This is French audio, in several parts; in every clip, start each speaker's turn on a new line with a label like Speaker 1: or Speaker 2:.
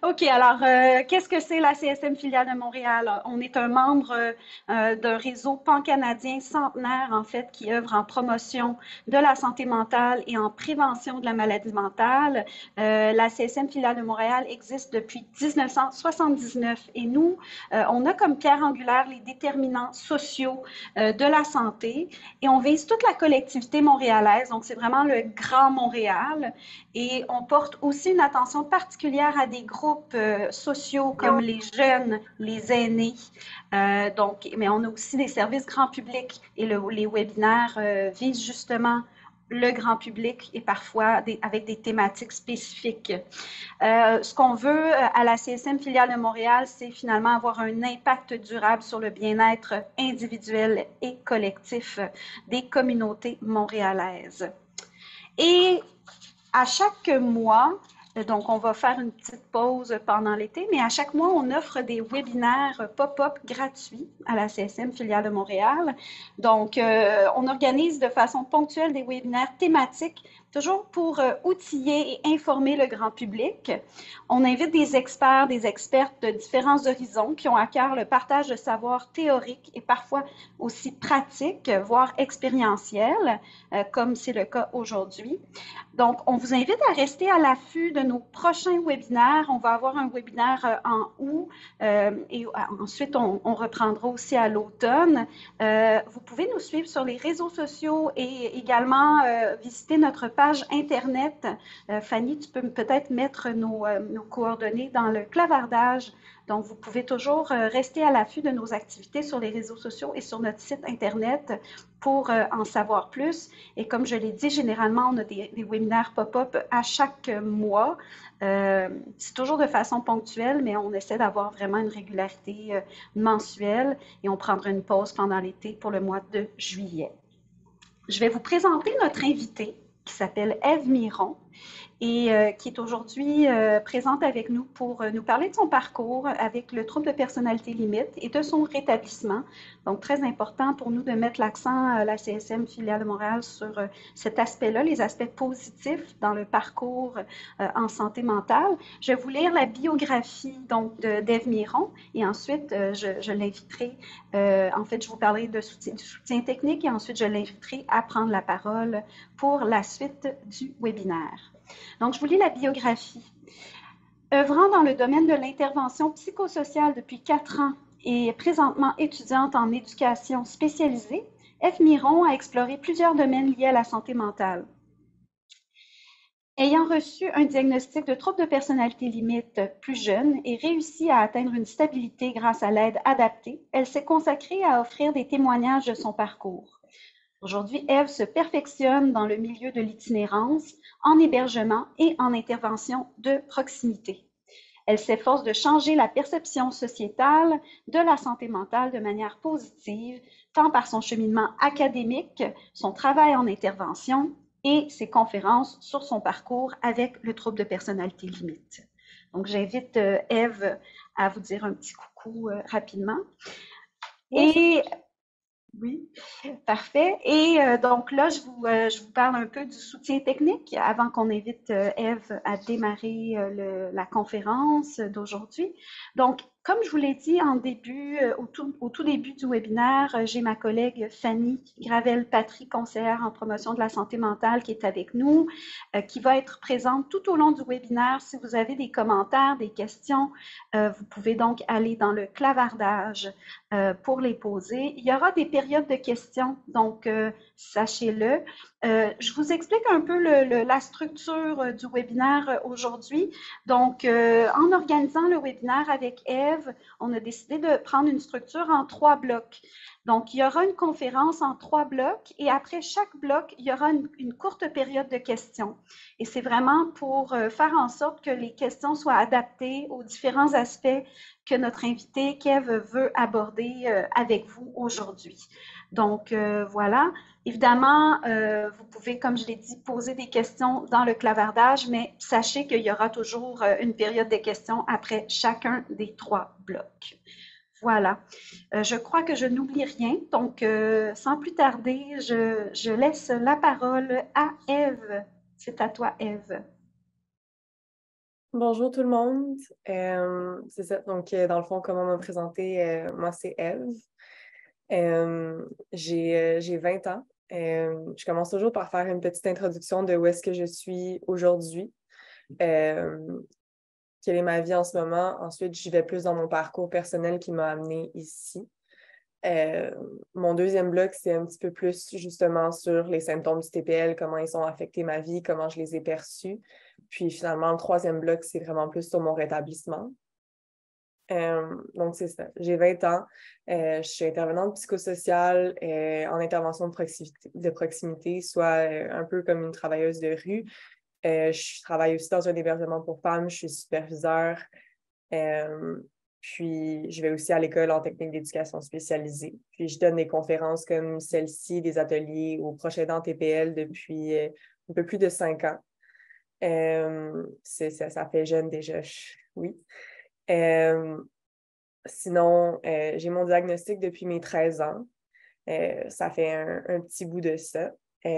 Speaker 1: OK, alors, qu'est-ce que c'est la CSM Filiale de Montréal? On est un membre d'un réseau pan-canadien centenaire, en fait, qui œuvre en promotion de la santé mentale et en prévention de la maladie mentale. La CSM Filiale de Montréal existe depuis 1979 et nous, on a comme pierre angulaire les déterminants sociaux de la santé et on vise toute la collectivité montréalaise, donc c'est vraiment le Grand Montréal. Et on porte aussi une attention particulière à des groupes sociaux comme les jeunes, les aînés. Mais on a aussi des services grand public et les webinaires visent justement le grand public et parfois avec des thématiques spécifiques. Ce qu'on veut à la CSM Filiale de Montréal, c'est finalement avoir un impact durable sur le bien-être individuel et collectif des communautés montréalaises. Et à chaque mois, donc on va faire une petite pause pendant l'été, mais à chaque mois, on offre des webinaires pop-up gratuits à la CSM Filiale de Montréal. Donc, on organise de façon ponctuelle des webinaires thématiques, toujours pour outiller et informer le grand public. On invite des experts, des expertes de différents horizons qui ont à cœur le partage de savoirs théoriques et parfois aussi pratiques, voire expérientiels, comme c'est le cas aujourd'hui. Donc, on vous invite à rester à l'affût de nos prochains webinaires. On va avoir un webinaire en août et ensuite, on reprendra aussi à l'automne. Vous pouvez nous suivre sur les réseaux sociaux et également visiter notre page Internet. Fanny, tu peux peut-être mettre nos coordonnées dans le clavardage. Donc, vous pouvez toujours rester à l'affût de nos activités sur les réseaux sociaux et sur notre site Internet pour en savoir plus. Et comme je l'ai dit, généralement, on a des webinaires pop-up à chaque mois. C'est toujours de façon ponctuelle, mais on essaie d'avoir vraiment une régularité mensuelle et on prendra une pause pendant l'été pour le mois de juillet. Je vais vous présenter notre invitée qui s'appelle Ève Miron et qui est aujourd'hui présente avec nous pour nous parler de son parcours avec le trouble de personnalité limite et de son rétablissement. Donc, très important pour nous de mettre l'accent à la CSM Filiale de Montréal sur cet aspect-là, les aspects positifs dans le parcours en santé mentale. Je vais vous lire la biographie donc d'Ève Miron et ensuite je l'inviterai, en fait, je vous parlerai du soutien technique et ensuite je l'inviterai à prendre la parole pour la suite du webinaire. Donc, je vous lis la biographie. Œuvrant dans le domaine de l'intervention psychosociale depuis 4 ans et présentement étudiante en éducation spécialisée, Ève Miron a exploré plusieurs domaines liés à la santé mentale. Ayant reçu un diagnostic de trouble de personnalité limite plus jeune et réussi à atteindre une stabilité grâce à l'aide adaptée, elle s'est consacrée à offrir des témoignages de son parcours. Aujourd'hui, Ève se perfectionne dans le milieu de l'itinérance, en hébergement et en intervention de proximité. Elle s'efforce de changer la perception sociétale de la santé mentale de manière positive, tant par son cheminement académique, son travail en intervention et ses conférences sur son parcours avec le trouble de personnalité limite. Donc, j'invite Ève à vous dire un petit coucou rapidement.
Speaker 2: Yes.
Speaker 1: Et oui, parfait. Et donc là, je vous parle un peu du soutien technique avant qu'on invite Ève à démarrer la conférence d'aujourd'hui. Donc, comme je vous l'ai dit en début, au tout début du webinaire, j'ai ma collègue Fanny Gravel-Patry, conseillère en promotion de la santé mentale, qui est avec nous, qui va être présente tout au long du webinaire. Si vous avez des commentaires, des questions, vous pouvez donc aller dans le clavardage pour les poser. Il y aura des périodes de questions, donc sachez-le. Je vous explique un peu la structure du webinaire aujourd'hui. Donc, en organisant le webinaire avec Ève, on a décidé de prendre une structure en 3 blocs. Donc, il y aura une conférence en 3 blocs et après chaque bloc, il y aura une courte période de questions. Et c'est vraiment pour faire en sorte que les questions soient adaptées aux différents aspects que notre invité Kev veut aborder avec vous aujourd'hui. Donc, voilà. Évidemment, vous pouvez, comme je l'ai dit, poser des questions dans le clavardage, mais sachez qu'il y aura toujours une période de questions après chacun des 3 blocs. Voilà. Je crois que je n'oublie rien. Donc, sans plus tarder, je laisse la parole à Ève. C'est à toi, Ève.
Speaker 2: Bonjour tout le monde. C'est ça. Donc, dans le fond, comment me présenter? Moi, c'est Eve. J'ai 20 ans. Je commence toujours par faire une petite introduction de où est-ce que je suis aujourd'hui. Euh, Quelle est ma vie en ce moment. Ensuite, j'y vais plus dans mon parcours personnel qui m'a amené ici. Euh, Mon deuxième bloc, c'est un petit peu plus justement sur les symptômes du TPL, comment ils ont affecté ma vie, comment je les ai perçus. Puis finalement, le troisième bloc, c'est vraiment plus sur mon rétablissement. Donc, c'est ça. J'ai 20 ans. Je suis intervenante psychosociale en intervention de proximité, soit un peu comme une travailleuse de rue. Je travaille aussi dans un hébergement pour femmes. Je suis superviseur. Euh, Puis, je vais aussi à l'école en technique d'éducation spécialisée. Puis, je donne des conférences comme celle-ci, des ateliers au Proche aidant TPL depuis un peu plus de 5 ans. Ça fait jeune déjà, oui. Euh, Sinon, j'ai mon diagnostic depuis mes 13 ans. Ça fait un petit bout de ça.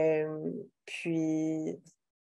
Speaker 2: Puis,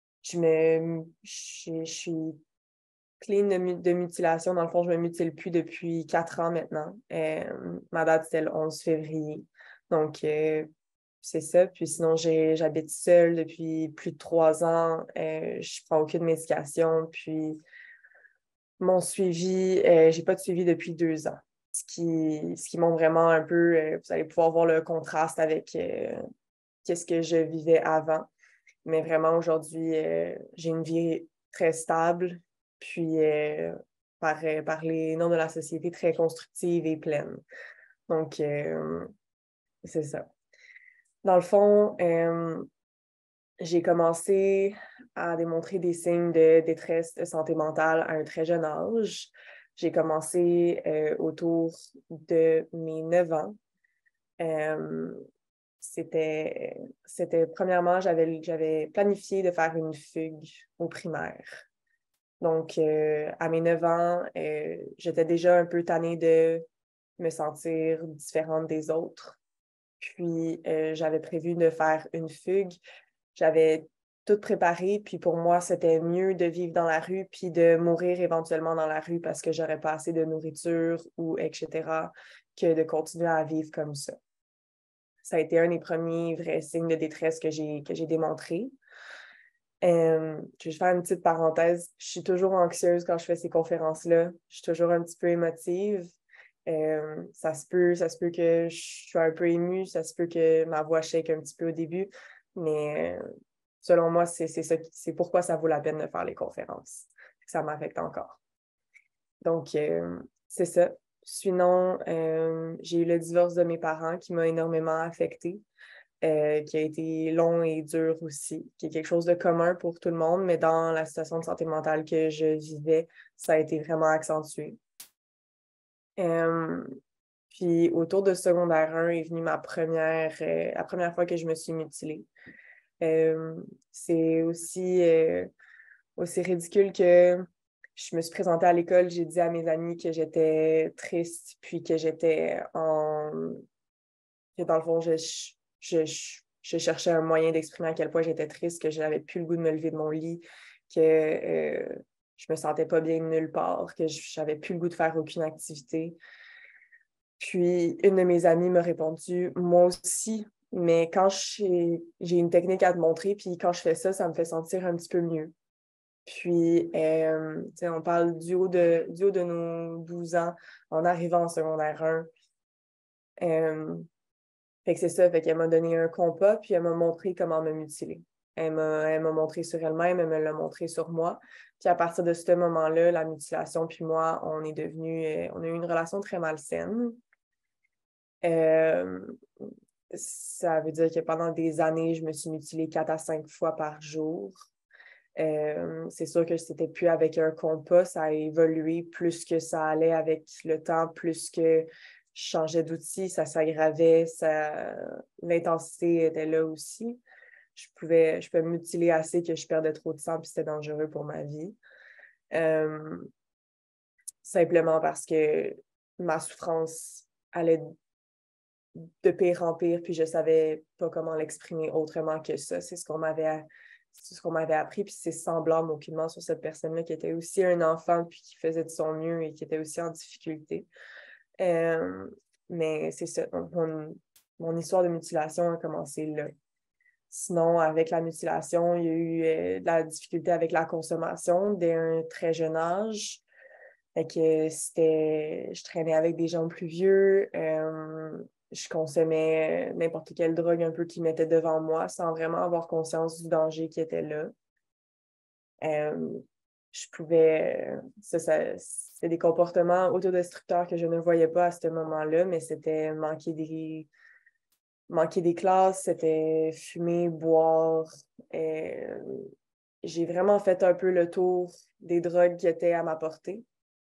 Speaker 2: je suis clean de mutilation. Dans le fond, je me mutile plus depuis 4 ans maintenant. Ma date, c'était le 11 février. Donc, c'est ça. Puis sinon, j'habite seule depuis plus de 3 ans. Je prends aucune médication. Puis, mon suivi, j'ai pas de suivi depuis 2 ans. Ce qui montre vraiment un peu, vous allez pouvoir voir le contraste avec qu'est-ce que je vivais avant. Mais vraiment, aujourd'hui, j'ai une vie très stable, puis par les normes de la société, très constructive et pleine. Donc, c'est ça. Dans le fond, j'ai commencé à démontrer des signes de détresse de santé mentale à un très jeune âge. J'ai commencé autour de mes 9 ans. Euh, premièrement, j'avais planifié de faire une fugue au primaire. Donc, à mes 9 ans, j'étais déjà un peu tannée de me sentir différente des autres. Puis, j'avais prévu de faire une fugue. J'avais tout préparé, puis pour moi, c'était mieux de vivre dans la rue puis de mourir éventuellement dans la rue parce que j'aurais pas assez de nourriture ou etc., que de continuer à vivre comme ça. Ça a été un des premiers vrais signes de détresse que j'ai démontré. Je vais faire une petite parenthèse. Je suis toujours anxieuse quand je fais ces conférences-là. Je suis toujours un petit peu émotive. Ça se peut que je sois un peu émue, ça se peut que ma voix shake un petit peu au début, mais selon moi, c'est pourquoi ça vaut la peine de faire les conférences. Ça m'affecte encore. Donc, c'est ça. Sinon, j'ai eu le divorce de mes parents qui m'a énormément affectée. Qui a été long et dur aussi, qui est quelque chose de commun pour tout le monde, mais dans la situation de santé mentale que je vivais, ça a été vraiment accentué. Euh, Puis autour de secondaire 1 est venue la première fois que je me suis mutilée. C'est aussi ridicule que je me suis présentée à l'école, j'ai dit à mes amis que j'étais triste, puis que que dans le fond, je cherchais un moyen d'exprimer à quel point j'étais triste, que je n'avais plus le goût de me lever de mon lit, que je me sentais pas bien nulle part, que je n'avais plus le goût de faire aucune activité. Puis, une de mes amies m'a répondu, moi aussi, mais quand j'ai une technique à te montrer, puis quand je fais ça, ça me fait sentir un petit peu mieux. Puis, on parle du haut de nos 12 ans, en arrivant en secondaire 1. Fait que c'est ça, fait qu'elle m'a donné un compas, puis elle m'a montré comment me mutiler. Elle m'a montré sur elle-même, elle me l'a montré sur moi. Puis à partir de ce moment-là, la mutilation, puis moi, on a eu une relation très malsaine. Euh, Ça veut dire que pendant des années, je me suis mutilée 4 à 5 fois par jour. C'est sûr que c'était plus avec un compas, ça a évolué plus que ça allait avec le temps, plus que je changeais d'outils, ça s'aggravait, l'intensité était là aussi. Je pouvais me mutiler assez que je perdais trop de sang, puis c'était dangereux pour ma vie. Euh, Simplement parce que ma souffrance allait de pire en pire, puis je savais pas comment l'exprimer autrement que ça. C'est ce qu'on m'avait C'est ce qu'on m'avait appris, puis c'est sans blâme aucunement sur cette personne-là qui était aussi un enfant, puis qui faisait de son mieux et qui était aussi en difficulté. Mais c'est ça. Donc, mon histoire de mutilation a commencé là. Sinon, avec la mutilation, il y a eu de la difficulté avec la consommation dès un très jeune âge. Fait que je traînais avec des gens plus vieux. Je consommais n'importe quelle drogue un peu qui mettait devant moi sans vraiment avoir conscience du danger qui était là. Je pouvais... c'était des comportements autodestructeurs que je ne voyais pas à ce moment-là, mais c'était manquer des classes, c'était fumer, boire. J'ai vraiment fait un peu le tour des drogues qui étaient à ma portée.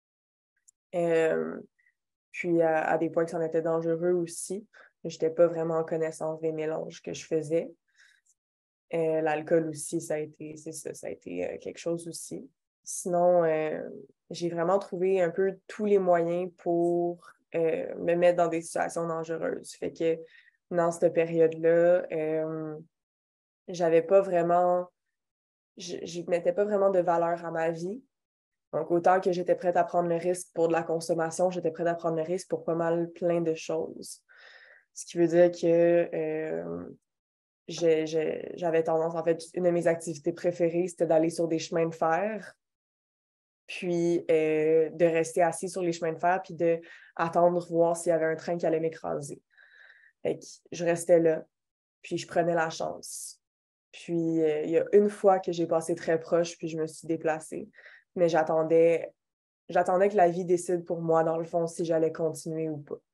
Speaker 2: Puis à des points que c'en était dangereux aussi. Je n'étais pas vraiment en connaissance des mélanges que je faisais. L'alcool aussi, ça a été quelque chose aussi. Sinon, j'ai vraiment trouvé un peu tous les moyens pour me mettre dans des situations dangereuses. Fait que dans cette période-là, j'avais pas vraiment... Je mettais pas vraiment de valeur à ma vie. Donc, autant que j'étais prête à prendre le risque pour de la consommation, j'étais prête à prendre le risque pour pas mal plein de choses. Ce qui veut dire que j'avais tendance, en fait, une de mes activités préférées, c'était d'aller sur des chemins de fer, puis de rester assis sur les chemins de fer, puis d'attendre voir s'il y avait un train qui allait m'écraser. Fait que je restais là, puis je prenais la chance. Puis il y a une fois que j'ai passé très proche, puis je me suis déplacée. Mais j'attendais que la vie décide pour moi, dans le fond, si j'allais continuer ou pas.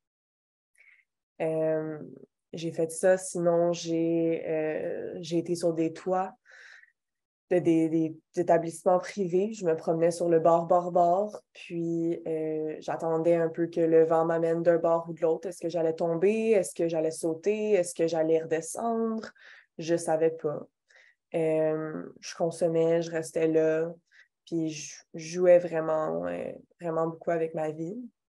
Speaker 2: J'ai fait ça. Sinon, j'ai été sur des toits des établissements privés. Je me promenais sur le bord, puis j'attendais un peu que le vent m'amène d'un bord ou de l'autre. Est-ce que j'allais tomber? Est-ce que j'allais sauter? Est-ce que j'allais redescendre? Je savais pas. Je consommais, je restais là, puis je jouais vraiment, vraiment beaucoup avec ma vie.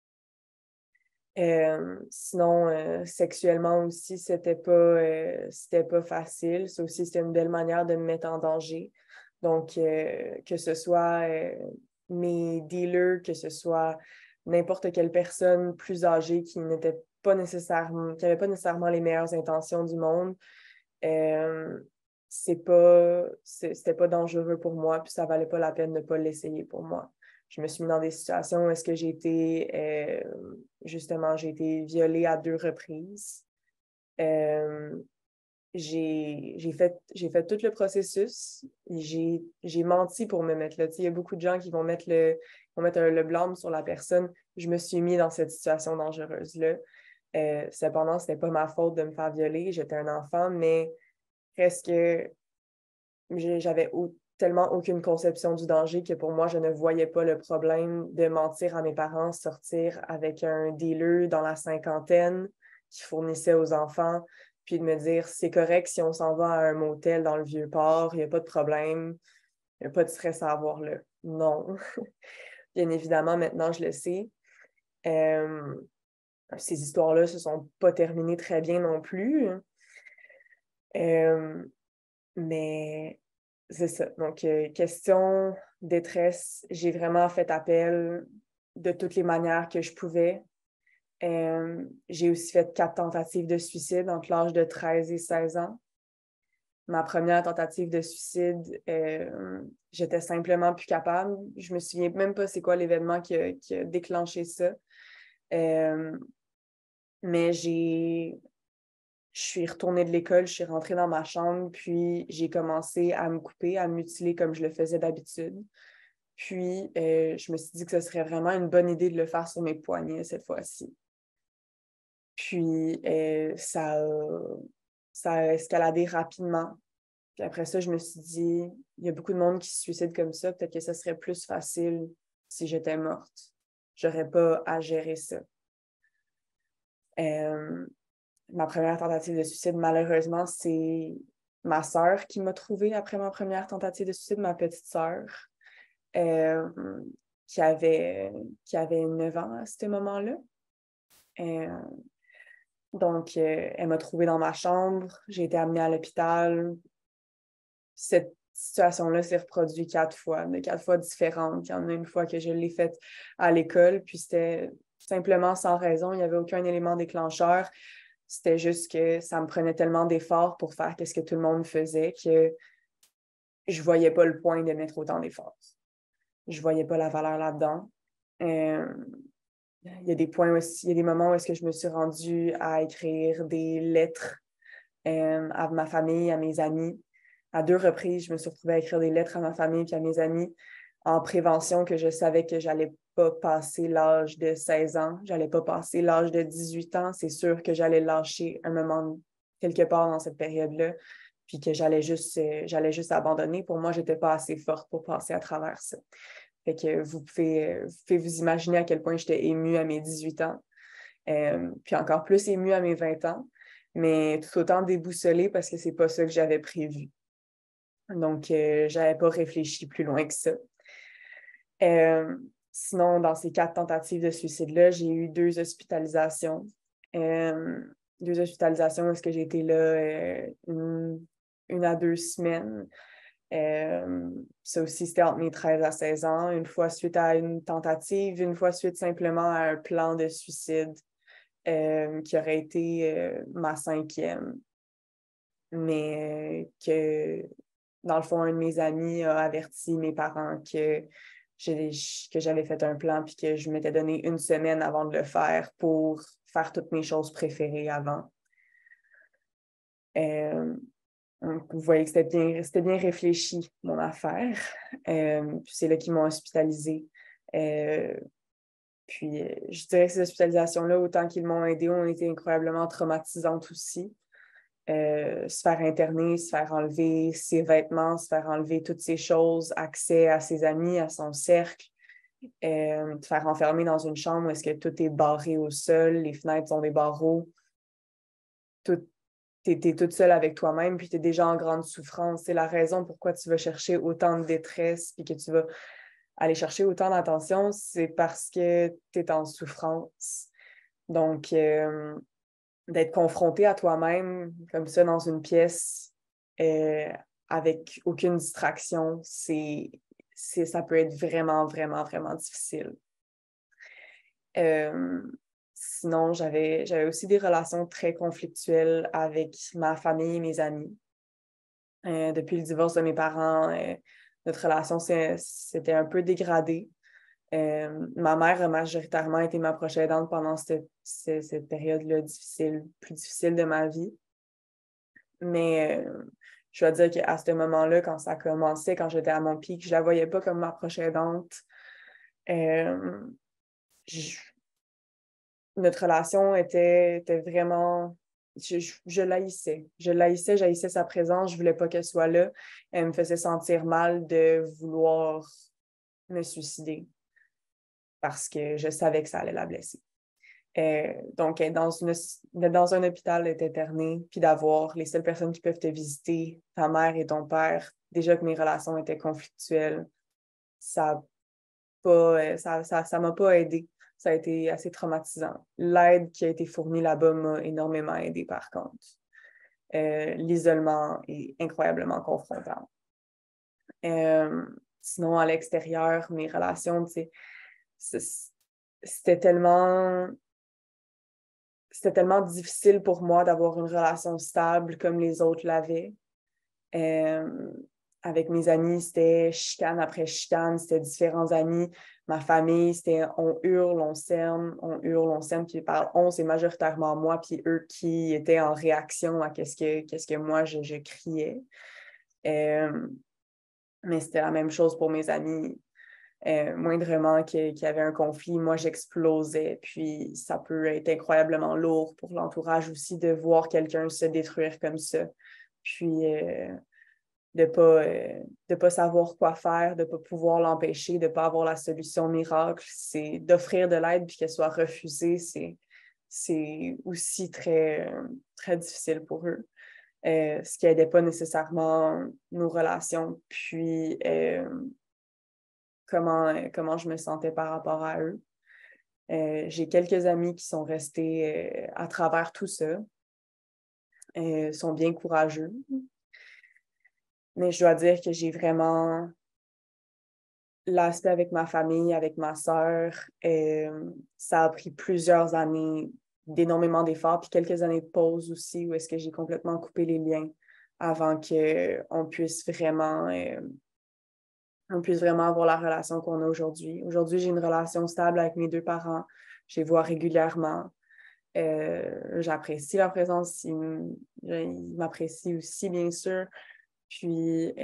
Speaker 2: Sinon, sexuellement aussi, c'était pas facile. Ça aussi, c'était une belle manière de me mettre en danger. Donc, que ce soit mes dealers, que ce soit n'importe quelle personne plus âgée qui n'avait pas nécessairement les meilleures intentions du monde, c'était pas dangereux pour moi, puis ça valait pas la peine de ne pas l'essayer pour moi. Je me suis mis dans des situations où est-ce que j'ai été violée à 2 reprises. J'ai fait tout le processus. J'ai menti pour me mettre là. Il y a beaucoup de gens qui vont mettre le blâme sur la personne. Je me suis mis dans cette situation dangereuse-là. Cependant, ce n'était pas ma faute de me faire violer. J'étais un enfant, mais presque j'avais tellement aucune conception du danger que pour moi, je ne voyais pas le problème de mentir à mes parents, sortir avec un dealer dans la cinquantaine qui fournissait aux enfants, puis de me dire, c'est correct si on s'en va à un motel dans le Vieux-Port, il n'y a pas de problème, il n'y a pas de stress à avoir là. Non. Bien évidemment, maintenant, je le sais. Ces histoires-là ne se sont pas terminées très bien non plus. Mais c'est ça. Donc, question détresse, j'ai vraiment fait appel de toutes les manières que je pouvais. J'ai aussi fait 4 tentatives de suicide entre l'âge de 13 et 16 ans. Ma première tentative de suicide, j'étais simplement plus capable. Je me souviens même pas c'est quoi l'événement qui a déclenché ça. Mais je suis retournée de l'école, je suis rentrée dans ma chambre, puis j'ai commencé à me couper, à me mutiler comme je le faisais d'habitude. Puis, je me suis dit que ce serait vraiment une bonne idée de le faire sur mes poignets cette fois-ci. Puis, ça a escaladé rapidement. Puis après ça, je me suis dit, il y a beaucoup de monde qui se suicide comme ça, peut-être que ça serait plus facile si j'étais morte. J'aurais pas à gérer ça. Ma première tentative de suicide, malheureusement, c'est ma sœur qui m'a trouvée après ma première tentative de suicide, ma petite sœur, qui avait 9 ans à ce moment-là. Donc, elle m'a trouvée dans ma chambre. J'ai été amenée à l'hôpital. situation-là s'est reproduite 4 fois, de 4 fois différentes. Il y en a une fois que je l'ai faite à l'école, puis c'était simplement sans raison, il n'y avait aucun élément déclencheur. C'était juste que ça me prenait tellement d'efforts pour faire ce que tout le monde faisait que je ne voyais pas le point de mettre autant d'efforts. Je ne voyais pas la valeur là-dedans. Il y a des points aussi, il y a des moments où est-ce que je me suis rendue à écrire des lettres à ma famille, à mes amis. À 2 reprises, je me suis retrouvée à écrire des lettres à ma famille et à mes amis en prévention que je savais que j'allais pas passer l'âge de 16 ans, j'allais pas passer l'âge de 18 ans. C'est sûr que j'allais lâcher un moment quelque part dans cette période-là, puis que j'allais juste abandonner. Pour moi, j'étais pas assez forte pour passer à travers ça. Fait que vous pouvez vous imaginer à quel point j'étais émue à mes 18 ans, puis encore plus émue à mes 20 ans, mais tout autant déboussolée parce que c'est pas ça que j'avais prévu. Donc, j'avais pas réfléchi plus loin que ça. Sinon, dans ces 4 tentatives de suicide-là, j'ai eu 2 hospitalisations. 2 hospitalisations où est-ce que j'ai été là une à 2 semaines. Ça aussi, c'était entre mes 13 à 16 ans. Une fois suite à une tentative, une fois suite simplement à un plan de suicide qui aurait été ma 5e. Mais que, dans le fond, un de mes amis a averti mes parents que j'avais fait un plan puis que je m'étais donné 1 semaine avant de le faire pour faire toutes mes choses préférées avant. Donc, vous voyez que c'était bien réfléchi, mon affaire. Puis c'est là qu'ils m'ont hospitalisée. Puis je dirais que ces hospitalisations-là, autant qu'ils m'ont aidée, ont été incroyablement traumatisantes aussi. Se faire interner, se faire enlever ses vêtements, se faire enlever toutes ces choses, accès à ses amis, à son cercle, te faire enfermer dans une chambre où est-ce que tout est barré au sol, les fenêtres ont des barreaux, t'es toute seule avec toi-même, puis t'es déjà en grande souffrance. C'est la raison pourquoi tu vas chercher autant de détresse, puis que tu vas aller chercher autant d'attention, c'est parce que t'es en souffrance. Donc, d'être confronté à toi-même comme ça dans une pièce avec aucune distraction, ça peut être vraiment, vraiment, vraiment difficile. Sinon, j'avais aussi des relations très conflictuelles avec ma famille et mes amis. Depuis le divorce de mes parents, notre relation s'était un peu dégradée. Ma mère a majoritairement été ma proche aidante pendant cette période-là plus difficile de ma vie. Mais je dois dire qu'à ce moment-là, quand ça commençait, quand j'étais à mon pic, je la voyais pas comme ma proche aidante. Notre relation était vraiment... Je l'haïssais. J'haïssais sa présence. Je voulais pas qu'elle soit là. Elle me faisait sentir mal de vouloir me suicider parce que je savais que ça allait la blesser. Donc, être dans un hôpital, être internée, puis d'avoir les seules personnes qui peuvent te visiter, ta mère et ton père, déjà que mes relations étaient conflictuelles, ça m'a pas aidée. Ça a été assez traumatisant. L'aide qui a été fournie là-bas m'a énormément aidée, par contre. L'isolement est incroyablement confrontant. Sinon, à l'extérieur, mes relations, tu sais, c'était tellement difficile pour moi d'avoir une relation stable comme les autres l'avaient. Avec mes amis, c'était chicane après chicane, c'était différents amis. Ma famille, c'était on hurle, on s'aime, puis par on, c'est majoritairement moi, puis eux qui étaient en réaction à qu'est-ce que moi je criais. Mais c'était la même chose pour mes amis. Moindrement qu'il y avait un conflit, moi j'explosais. Puis ça peut être incroyablement lourd pour l'entourage aussi de voir quelqu'un se détruire comme ça. Puis de pas savoir quoi faire, de pas pouvoir l'empêcher, de pas avoir la solution miracle, c'est d'offrir de l'aide puis qu'elle soit refusée, c'est aussi très, très difficile pour eux. Ce qui n'aidait pas nécessairement nos relations. Puis comment je me sentais par rapport à eux. J'ai quelques amis qui sont restés à travers tout ça, sont bien courageux. Mais je dois dire que j'ai vraiment l'aspect avec ma famille, avec ma sœur, ça a pris plusieurs années d'énormément d'efforts, puis quelques années de pause aussi, où est-ce que j'ai complètement coupé les liens avant qu'on puisse vraiment avoir la relation qu'on a aujourd'hui. Aujourd'hui, j'ai une relation stable avec mes deux parents. Je les vois régulièrement. J'apprécie leur présence. Ils m'apprécient aussi, bien sûr. Puis,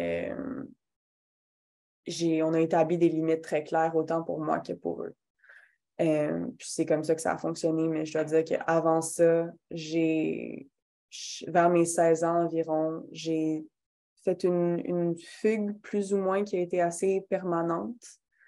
Speaker 2: on a établi des limites très claires, autant pour moi que pour eux. Puis c'est comme ça que ça a fonctionné, mais je dois dire qu'avant ça, vers mes 16 ans environ, j'ai fait une fugue plus ou moins qui a été assez permanente.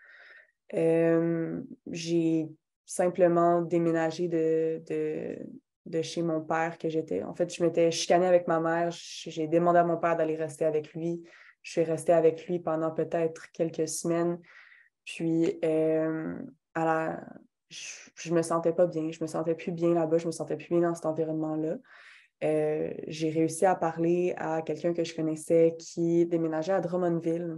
Speaker 2: J'ai simplement déménagé de chez mon père que j'étais. En fait, je m'étais chicanée avec ma mère. J'ai demandé à mon père d'aller rester avec lui. Je suis restée avec lui pendant peut-être quelques semaines. Puis, à la... je me sentais pas bien. Je me sentais plus bien là-bas. Je me sentais plus bien dans cet environnement-là. J'ai réussi à parler à quelqu'un que je connaissais qui déménageait à Drummondville.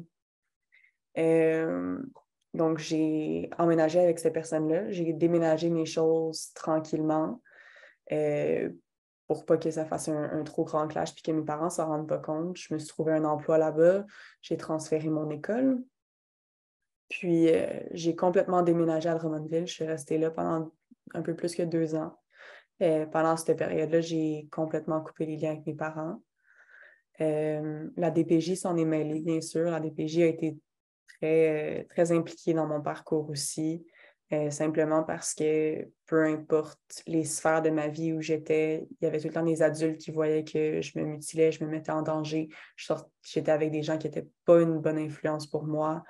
Speaker 2: Donc, j'ai emménagé avec cette personne-là. J'ai déménagé mes choses tranquillement pour pas que ça fasse un trop grand clash puis que mes parents ne s'en rendent pas compte. Je me suis trouvé un emploi là-bas. J'ai transféré mon école. Puis, j'ai complètement déménagé à Drummondville. Je suis restée là pendant un peu plus que 2 ans. Pendant cette période-là, j'ai complètement coupé les liens avec mes parents. La DPJ s'en est mêlée, bien sûr. La DPJ a été très impliquée dans mon parcours aussi, simplement parce que peu importe les sphères de ma vie où j'étais, il y avait tout le temps des adultes qui voyaient que je me mutilais, je me mettais en danger. J'étais avec des gens qui n'étaient pas une bonne influence pour moi.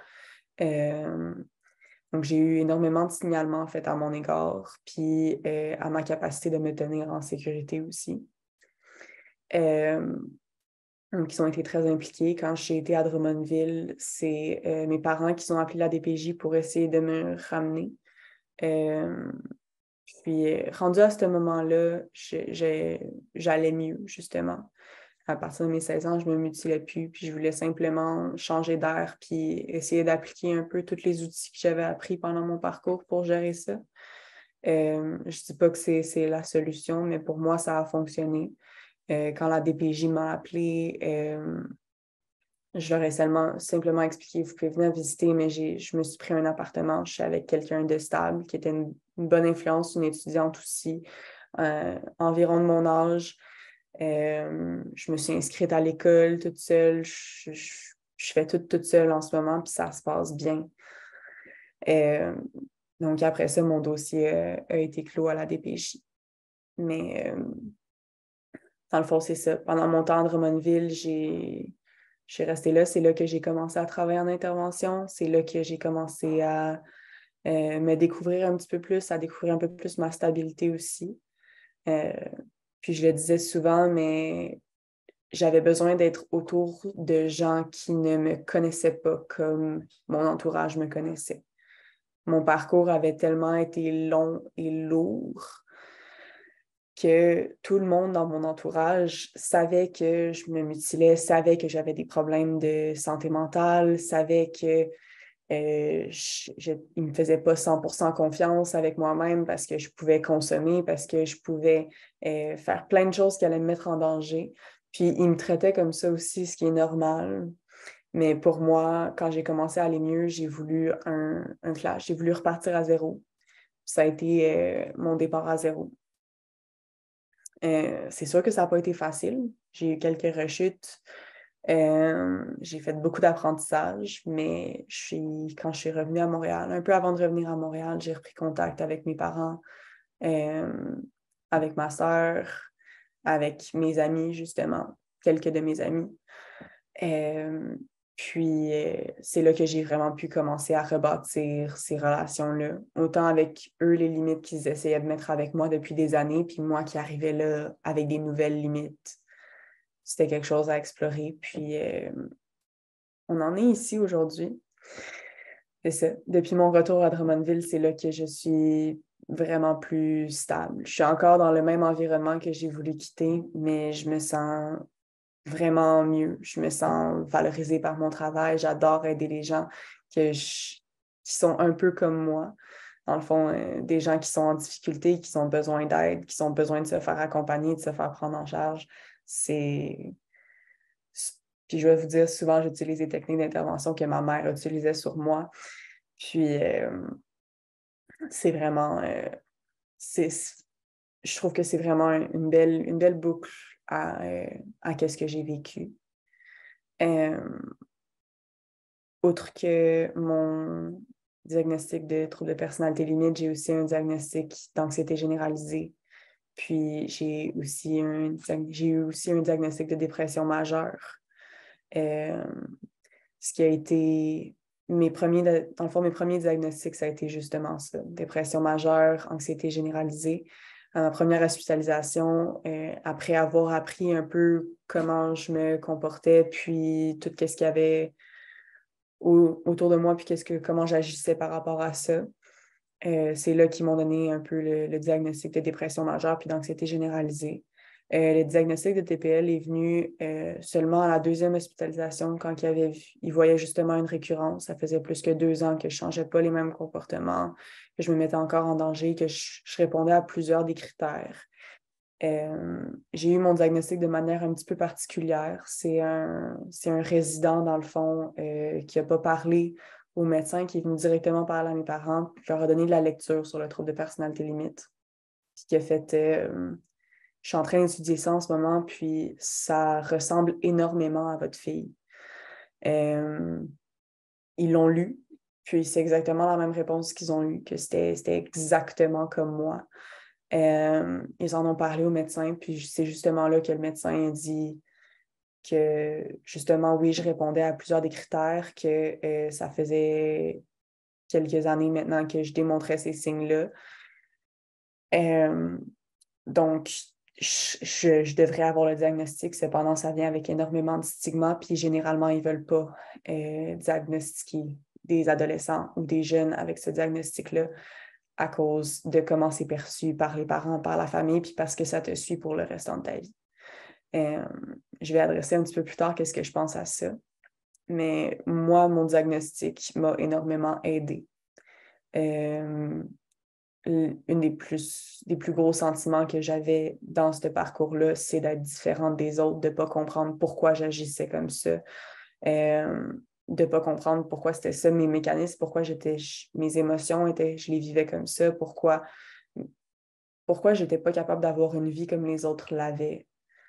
Speaker 2: Donc, j'ai eu énormément de signalements en fait à mon égard, puis à ma capacité de me tenir en sécurité aussi. Donc, ils ont été très impliqués. Quand j'ai été à Drummondville, c'est mes parents qui sont appelés la DPJ pour essayer de me ramener. Puis, rendu à ce moment-là, j'allais mieux, justement. À partir de mes 16 ans, je me mutilais plus, puis je voulais simplement changer d'air, puis essayer d'appliquer un peu tous les outils que j'avais appris pendant mon parcours pour gérer ça. Je dis pas que c'est la solution, mais pour moi, ça a fonctionné. Quand la DPJ m'a appelée, je leur ai simplement expliqué, vous pouvez venir visiter, mais je me suis pris un appartement. Je suis avec quelqu'un de stable qui était une bonne influence, une étudiante aussi, environ de mon âge. Je me suis inscrite à l'école toute seule. Je fais tout toute seule en ce moment, puis ça se passe bien. Donc, après ça, mon dossier a été clos à la DPJ. Mais dans le fond, c'est ça. Pendant mon temps à Drummondville, je suis restée là. C'est là que j'ai commencé à travailler en intervention. C'est là que j'ai commencé à me découvrir un petit peu plus, à découvrir un peu plus ma stabilité aussi. Puis je le disais souvent, mais j'avais besoin d'être autour de gens qui ne me connaissaient pas comme mon entourage me connaissait. Mon parcours avait tellement été long et lourd que tout le monde dans mon entourage savait que je me mutilais, savait que j'avais des problèmes de santé mentale, savait que il ne me faisait pas 100% confiance avec moi-même parce que je pouvais consommer, parce que je pouvais faire plein de choses qui allaient me mettre en danger. Puis il me traitait comme ça aussi, ce qui est normal. Mais pour moi, quand j'ai commencé à aller mieux, j'ai voulu un flash, j'ai voulu repartir à zéro. Ça a été mon départ à zéro. C'est sûr que ça n'a pas été facile. J'ai eu quelques rechutes. J'ai fait beaucoup d'apprentissage, mais quand je suis revenue à Montréal, un peu avant de revenir à Montréal, j'ai repris contact avec mes parents, avec ma sœur, avec mes amis, justement, quelques de mes amis. Puis, c'est là que j'ai vraiment pu commencer à rebâtir ces relations-là. Autant avec eux, les limites qu'ils essayaient de mettre avec moi depuis des années, puis moi qui arrivais là avec des nouvelles limites. C'était quelque chose à explorer. Puis, on en est ici aujourd'hui. C'est ça. Depuis mon retour à Drummondville, c'est là que je suis vraiment plus stable. Je suis encore dans le même environnement que j'ai voulu quitter, mais je me sens vraiment mieux. Je me sens valorisée par mon travail. J'adore aider les gens qui sont un peu comme moi. Dans le fond, des gens qui sont en difficulté, qui ont besoin d'aide, qui ont besoin de se faire accompagner, de se faire prendre en charge. C'est... Puis je vais vous dire, souvent, j'utilise des techniques d'intervention que ma mère utilisait sur moi. Puis c'est vraiment... c'est... Je trouve que c'est vraiment une belle boucle à qu'est-ce que j'ai vécu. Euh, Outre que mon diagnostic de trouble de personnalité limite, j'ai aussi un diagnostic d'anxiété généralisée. Puis j'ai eu aussi un diagnostic de dépression majeure. Euh, Ce qui a été dans le fond, mes premiers diagnostics, ça a été justement ça, dépression majeure, anxiété généralisée. À ma première hospitalisation, après avoir appris un peu comment je me comportais, puis tout ce qu'il y avait autour de moi, puis comment j'agissais par rapport à ça. C'est là qu'ils m'ont donné un peu le diagnostic de dépression majeure puis d'anxiété généralisée. Le diagnostic de TPL est venu seulement à la deuxième hospitalisation quand il voyait justement une récurrence. Ça faisait plus que 2 ans que je ne changeais pas les mêmes comportements, que je me mettais encore en danger, que je répondais à plusieurs des critères. J'ai eu mon diagnostic de manière un petit peu particulière. C'est un résident, dans le fond, qui n'a pas parlé au médecin, qui est venu directement parler à mes parents, puis leur a donné de la lecture sur le trouble de personnalité limite. Puis qui a fait je suis en train d'étudier ça en ce moment, puis ça ressemble énormément à votre fille. Ils l'ont lu, puis c'est exactement la même réponse qu'ils ont eue, que c'était exactement comme moi. Ils en ont parlé au médecin, puis c'est justement là que le médecin a dit que, justement, oui, je répondais à plusieurs des critères, que ça faisait quelques années maintenant que je démontrais ces signes-là. Donc, je devrais avoir le diagnostic. Cependant, ça vient avec énormément de stigma, puis généralement, ils ne veulent pas diagnostiquer des adolescents ou des jeunes avec ce diagnostic-là à cause de comment c'est perçu par les parents, par la famille, puis parce que ça te suit pour le restant de ta vie. Je vais adresser un petit peu plus tard qu'est-ce que je pense à ça. Mais moi, mon diagnostic m'a énormément aidée. Une des plus gros sentiments que j'avais dans ce parcours-là, c'est d'être différente des autres, de ne pas comprendre pourquoi j'agissais comme ça, de ne pas comprendre pourquoi c'était ça mes mécanismes, pourquoi mes émotions je les vivais comme ça, pourquoi je n'étais pas capable d'avoir une vie comme les autres l'avaient.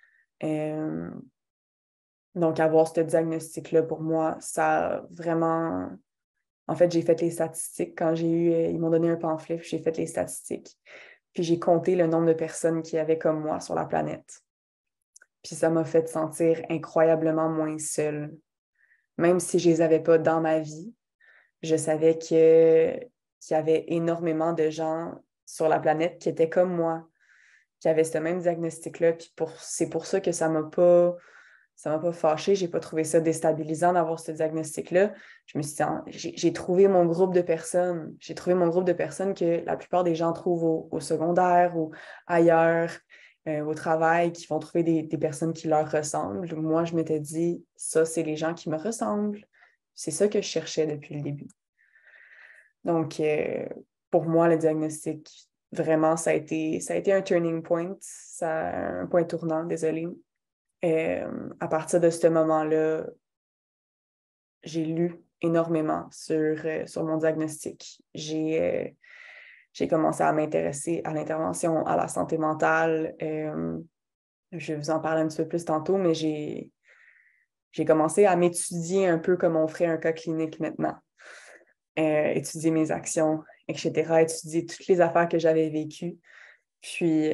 Speaker 2: Donc, avoir ce diagnostic-là, pour moi, ça a vraiment... En fait, j'ai fait les statistiques quand ils m'ont donné un pamphlet, puis j'ai fait les statistiques. Puis j'ai compté le nombre de personnes qui avaient comme moi sur la planète. Puis ça m'a fait sentir incroyablement moins seule. Même si je les avais pas dans ma vie, je savais qu'il y avait énormément de gens sur la planète qui étaient comme moi, qui avaient ce même diagnostic-là. Puis c'est pour ça que ça m'a pas fâchée, j'ai pas trouvé ça déstabilisant d'avoir ce diagnostic-là. Je me suis dit, j'ai trouvé mon groupe de personnes. J'ai trouvé mon groupe de personnes que la plupart des gens trouvent au secondaire ou ailleurs, au travail, qui vont trouver des personnes qui leur ressemblent. Moi, je m'étais dit, ça, c'est les gens qui me ressemblent. C'est ça que je cherchais depuis le début. Donc, pour moi, le diagnostic, vraiment, ça a été un turning point, un point tournant, désolé. À partir de ce moment-là, j'ai lu énormément sur mon diagnostic. J'ai commencé à m'intéresser à l'intervention, à la santé mentale. Je vais vous en parler un petit peu plus tantôt, mais j'ai commencé à m'étudier un peu comme on ferait un cas clinique maintenant. Étudier mes actions, etc., étudier toutes les affaires que j'avais vécues. Puis,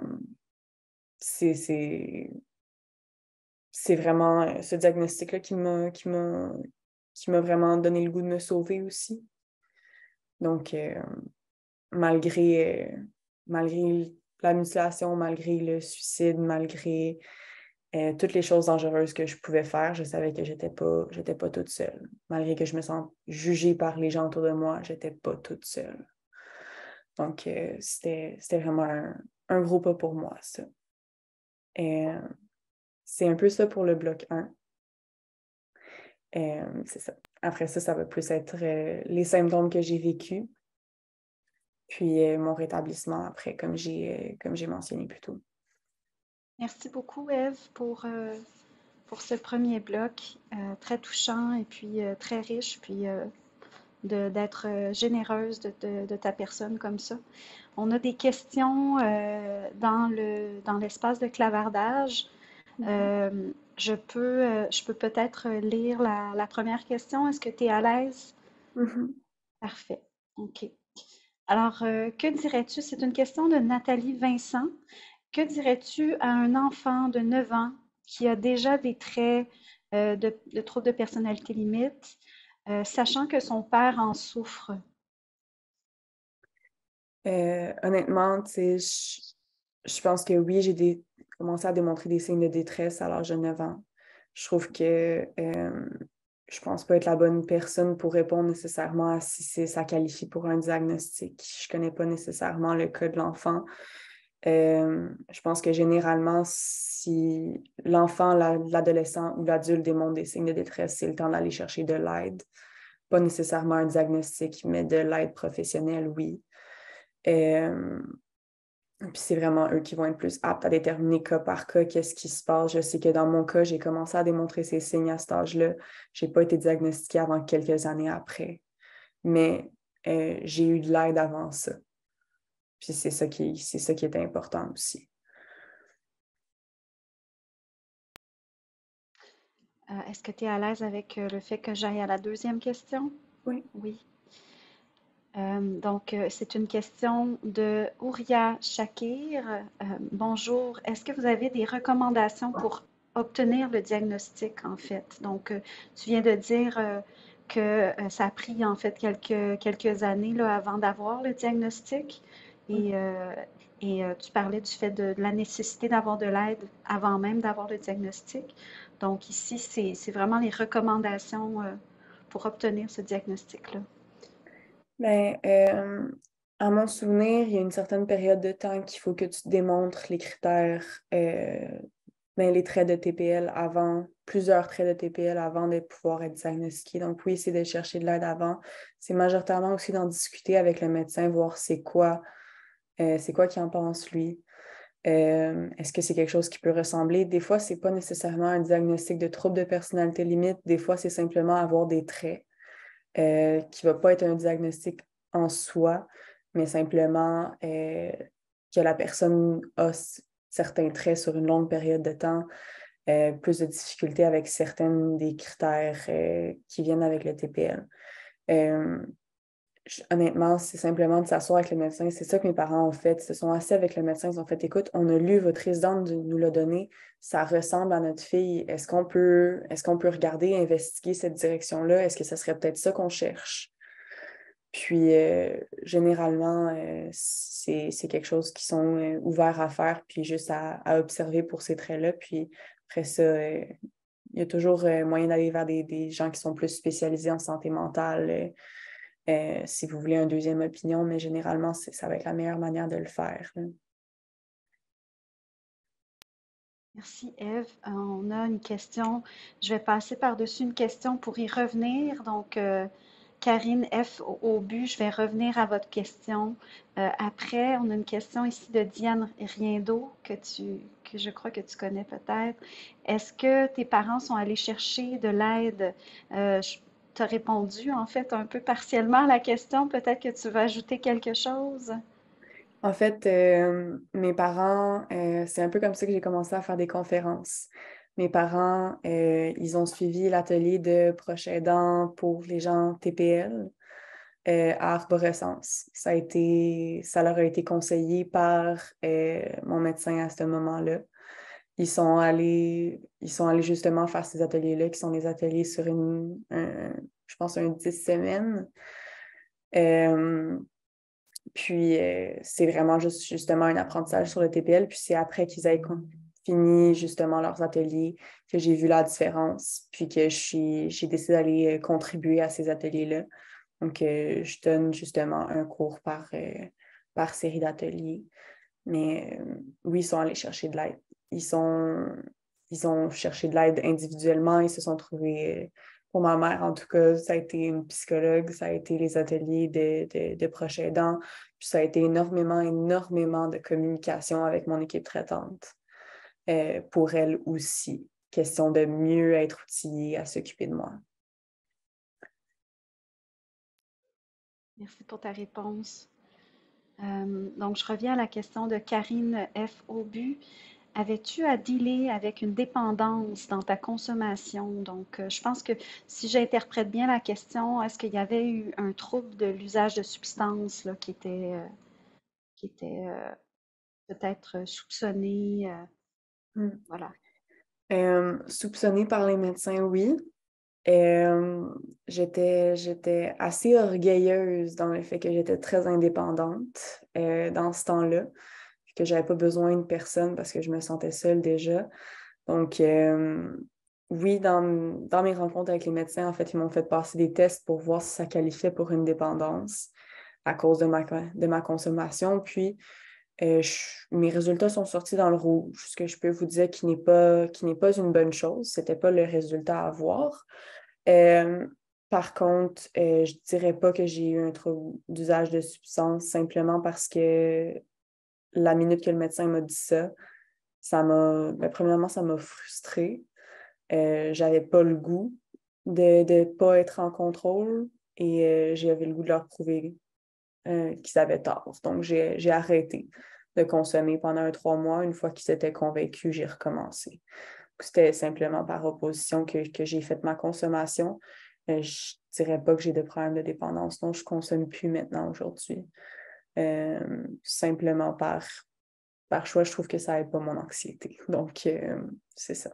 Speaker 2: c'est vraiment ce diagnostic-là qui m'a vraiment donné le goût de me sauver aussi. Donc, malgré la mutilation, malgré le suicide, malgré toutes les choses dangereuses que je pouvais faire, je savais que j'étais pas toute seule. Malgré que je me sens jugée par les gens autour de moi, j'étais pas toute seule. Donc, c'était vraiment un gros pas pour moi, ça. Et c'est un peu ça pour le bloc 1. C'est ça. Après ça, ça va plus être les symptômes que j'ai vécus, puis mon rétablissement après, comme j'ai mentionné plus tôt.
Speaker 1: Merci beaucoup, Eve, pour ce premier bloc très touchant et puis très riche, puis d'être généreuse de ta personne comme ça. On a des questions dans l'espace de clavardage. Je peux peut-être lire la première question. Est-ce que tu es à l'aise?
Speaker 2: Mhm.
Speaker 1: Parfait. OK. Alors, que dirais-tu? C'est une question de Nathalie Vincent. Que dirais-tu à un enfant de 9 ans qui a déjà des traits de troubles de personnalité limite, sachant que son père en souffre?
Speaker 2: Honnêtement, tu sais, je pense que oui, commencé à démontrer des signes de détresse à l'âge de 9 ans. Je trouve que je pense pas être la bonne personne pour répondre nécessairement à si ça qualifie pour un diagnostic. Je connais pas nécessairement le cas de l'enfant. Je pense que généralement, si l'enfant, l'adolescent ou l'adulte démontre des signes de détresse, c'est le temps d'aller chercher de l'aide. Pas nécessairement un diagnostic, mais de l'aide professionnelle, oui. Euh, Puis c'est vraiment eux qui vont être plus aptes à déterminer cas par cas qu'est-ce qui se passe. Je sais que dans mon cas, j'ai commencé à démontrer ces signes à cet âge-là. Je n'ai pas été diagnostiquée avant quelques années après. Mais j'ai eu de l'aide avant ça. Puis c'est ça qui est important aussi.
Speaker 1: Est-ce que tu es à l'aise avec le fait que j'aille à la deuxième question?
Speaker 2: Oui.
Speaker 1: Oui. Donc, c'est une question de Ouria Shakir. Bonjour. Est-ce que vous avez des recommandations pour obtenir le diagnostic, en fait? Donc, tu viens de dire que ça a pris, en fait, quelques années là, avant d'avoir le diagnostic. Et, euh, Tu parlais du fait de la nécessité d'avoir de l'aide avant même d'avoir le diagnostic. Donc, ici, c'est vraiment les recommandations pour obtenir ce diagnostic-là.
Speaker 2: Ben, à mon souvenir, il y a une certaine période de temps qu'il faut que tu démontres les critères, les traits de TPL avant, plusieurs traits de TPL avant de pouvoir être diagnostiqué. Donc oui, c'est de chercher de l'aide avant. C'est majoritairement aussi d'en discuter avec le médecin, voir c'est quoi qu'il en pense lui. Est-ce que c'est quelque chose qui peut ressembler? Des fois, c'est pas nécessairement un diagnostic de trouble de personnalité limite. Des fois, c'est simplement avoir des traits qui ne va pas être un diagnostic en soi, mais simplement que la personne a certains traits sur une longue période de temps, plus de difficultés avec certains des critères qui viennent avec le TPL. Honnêtement, c'est simplement de s'asseoir avec le médecin. C'est ça que mes parents ont fait. Ils se sont assis avec le médecin. Ils ont fait, écoute, on a lu, votre résidente nous l'a donné. Ça ressemble à notre fille. Est-ce qu'on peut regarder, investiguer cette direction-là? Est-ce que ça serait peut-être ça qu'on cherche? Puis, généralement, c'est quelque chose qui sont ouverts à faire, puis juste à observer pour ces traits-là. Puis après ça, il y a toujours moyen d'aller vers des gens qui sont plus spécialisés en santé mentale. Si vous voulez une deuxième opinion, mais généralement, ça va être la meilleure manière de le faire.
Speaker 1: Merci, Eve. On a une question. Je vais passer par-dessus une question pour y revenir. Donc, Karine F. au but, je vais revenir à votre question. Après, on a une question ici de Diane Riendo que je crois que tu connais peut-être. Est-ce que tes parents sont allés chercher de l'aide? Tu as répondu en fait un peu partiellement à la question. Peut-être que tu veux ajouter quelque chose.
Speaker 2: En fait, mes parents, c'est un peu comme ça que j'ai commencé à faire des conférences. Mes parents, ils ont suivi l'atelier de proche aidant pour les gens TPL à Arborescence. Ça leur a été conseillé par mon médecin à ce moment-là. Ils sont allés justement faire ces ateliers-là, qui sont des ateliers sur je pense, 10 semaines. Euh, Puis, c'est vraiment justement un apprentissage sur le TPL. Puis, c'est après qu'ils aient fini justement leurs ateliers que j'ai vu la différence. Puis que j'ai décidé d'aller contribuer à ces ateliers-là. Donc, je donne justement un cours par série d'ateliers. Mais oui, ils sont allés chercher de l'aide. Ils sont, ils ont cherché de l'aide individuellement, ils se sont trouvés, pour ma mère en tout cas, ça a été une psychologue, ça a été les ateliers de proches aidants, puis ça a été énormément de communication avec mon équipe traitante. Pour elle aussi, question de mieux être outillée à s'occuper de moi.
Speaker 1: Merci pour ta réponse. Donc, je reviens à la question de Karine F. Aubu. Avais-tu à dealer avec une dépendance dans ta consommation? Donc, je pense que si j'interprète bien la question, est-ce qu'il y avait eu un trouble de l'usage de substances là, qui était peut-être soupçonné? Voilà.
Speaker 2: Soupçonnée par les médecins, oui. J'étais assez orgueilleuse dans le fait que j'étais très indépendante dans ce temps-là, que j'avais pas besoin de personne parce que je me sentais seule déjà. Donc, oui, dans mes rencontres avec les médecins, en fait, ils m'ont fait passer des tests pour voir si ça qualifiait pour une dépendance à cause de ma consommation. Puis, mes résultats sont sortis dans le rouge, ce que je peux vous dire qui n'est pas une bonne chose. C'était pas le résultat à avoir. Euh, Par contre, je dirais pas que j'ai eu un trouble d'usage de substance simplement parce que la minute que le médecin m'a dit ça, premièrement, ça m'a frustrée. J'avais pas le goût de ne pas être en contrôle et j'avais le goût de leur prouver qu'ils avaient tort. Donc, j'ai arrêté de consommer pendant 3 mois. Une fois qu'ils s'étaient convaincus, j'ai recommencé. C'était simplement par opposition que j'ai fait ma consommation. Je dirais pas que j'ai de problème de dépendance, donc je consomme plus maintenant aujourd'hui. Simplement par choix, je trouve que ça aide pas mon anxiété. Donc, c'est ça.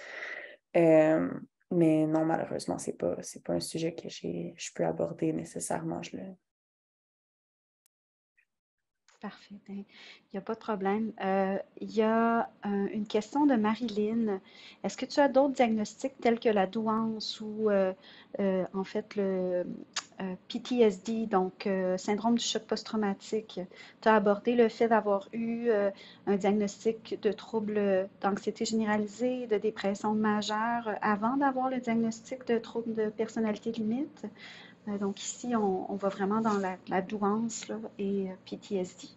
Speaker 2: Mais non, malheureusement, c'est pas un sujet que je peux aborder nécessairement.
Speaker 1: Parfait. Ben, il n'y a pas de problème. Il y a une question de Marilyn. Est-ce que tu as d'autres diagnostics tels que la douance ou en fait le PTSD, donc syndrome du choc post-traumatique? Tu as abordé le fait d'avoir eu un diagnostic de trouble d'anxiété généralisée, de dépression majeure avant d'avoir le diagnostic de trouble de personnalité limite. Donc ici, on va vraiment dans la douance là, et PTSD.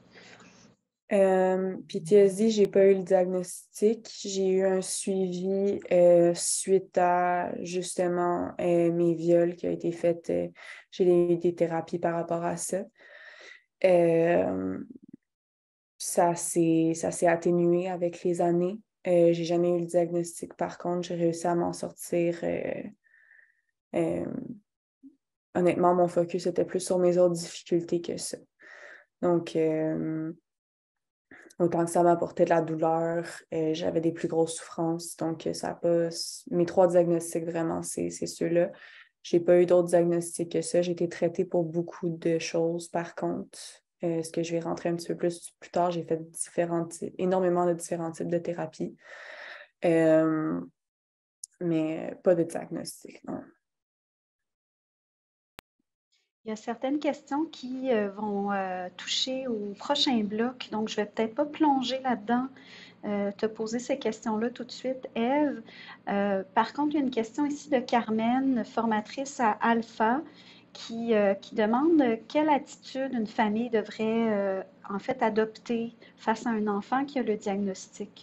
Speaker 2: PTSD, j'ai pas eu le diagnostic. J'ai eu un suivi suite à justement mes viols qui a été fait. J'ai eu des thérapies par rapport à ça. Euh, Ça s'est atténué avec les années. J'ai jamais eu le diagnostic. Par contre, j'ai réussi à m'en sortir. Euh, Honnêtement, mon focus était plus sur mes autres difficultés que ça. Donc, autant que ça m'apportait de la douleur, j'avais des plus grosses souffrances. Donc, ça a pas... Mes 3 diagnostics, vraiment, c'est ceux-là. J'ai pas eu d'autres diagnostics que ça. J'ai été traitée pour beaucoup de choses, par contre. Ce que je vais rentrer un petit peu plus tard, j'ai fait énormément de différents types de thérapies. Mais pas de diagnostic, non.
Speaker 1: Il y a certaines questions qui vont toucher au prochain bloc, donc je vais peut-être pas plonger là-dedans, te poser ces questions-là tout de suite, Ève. Par contre, il y a une question ici de Carmen, formatrice à Alpha, qui demande quelle attitude une famille devrait en fait adopter face à un enfant qui a le diagnostic.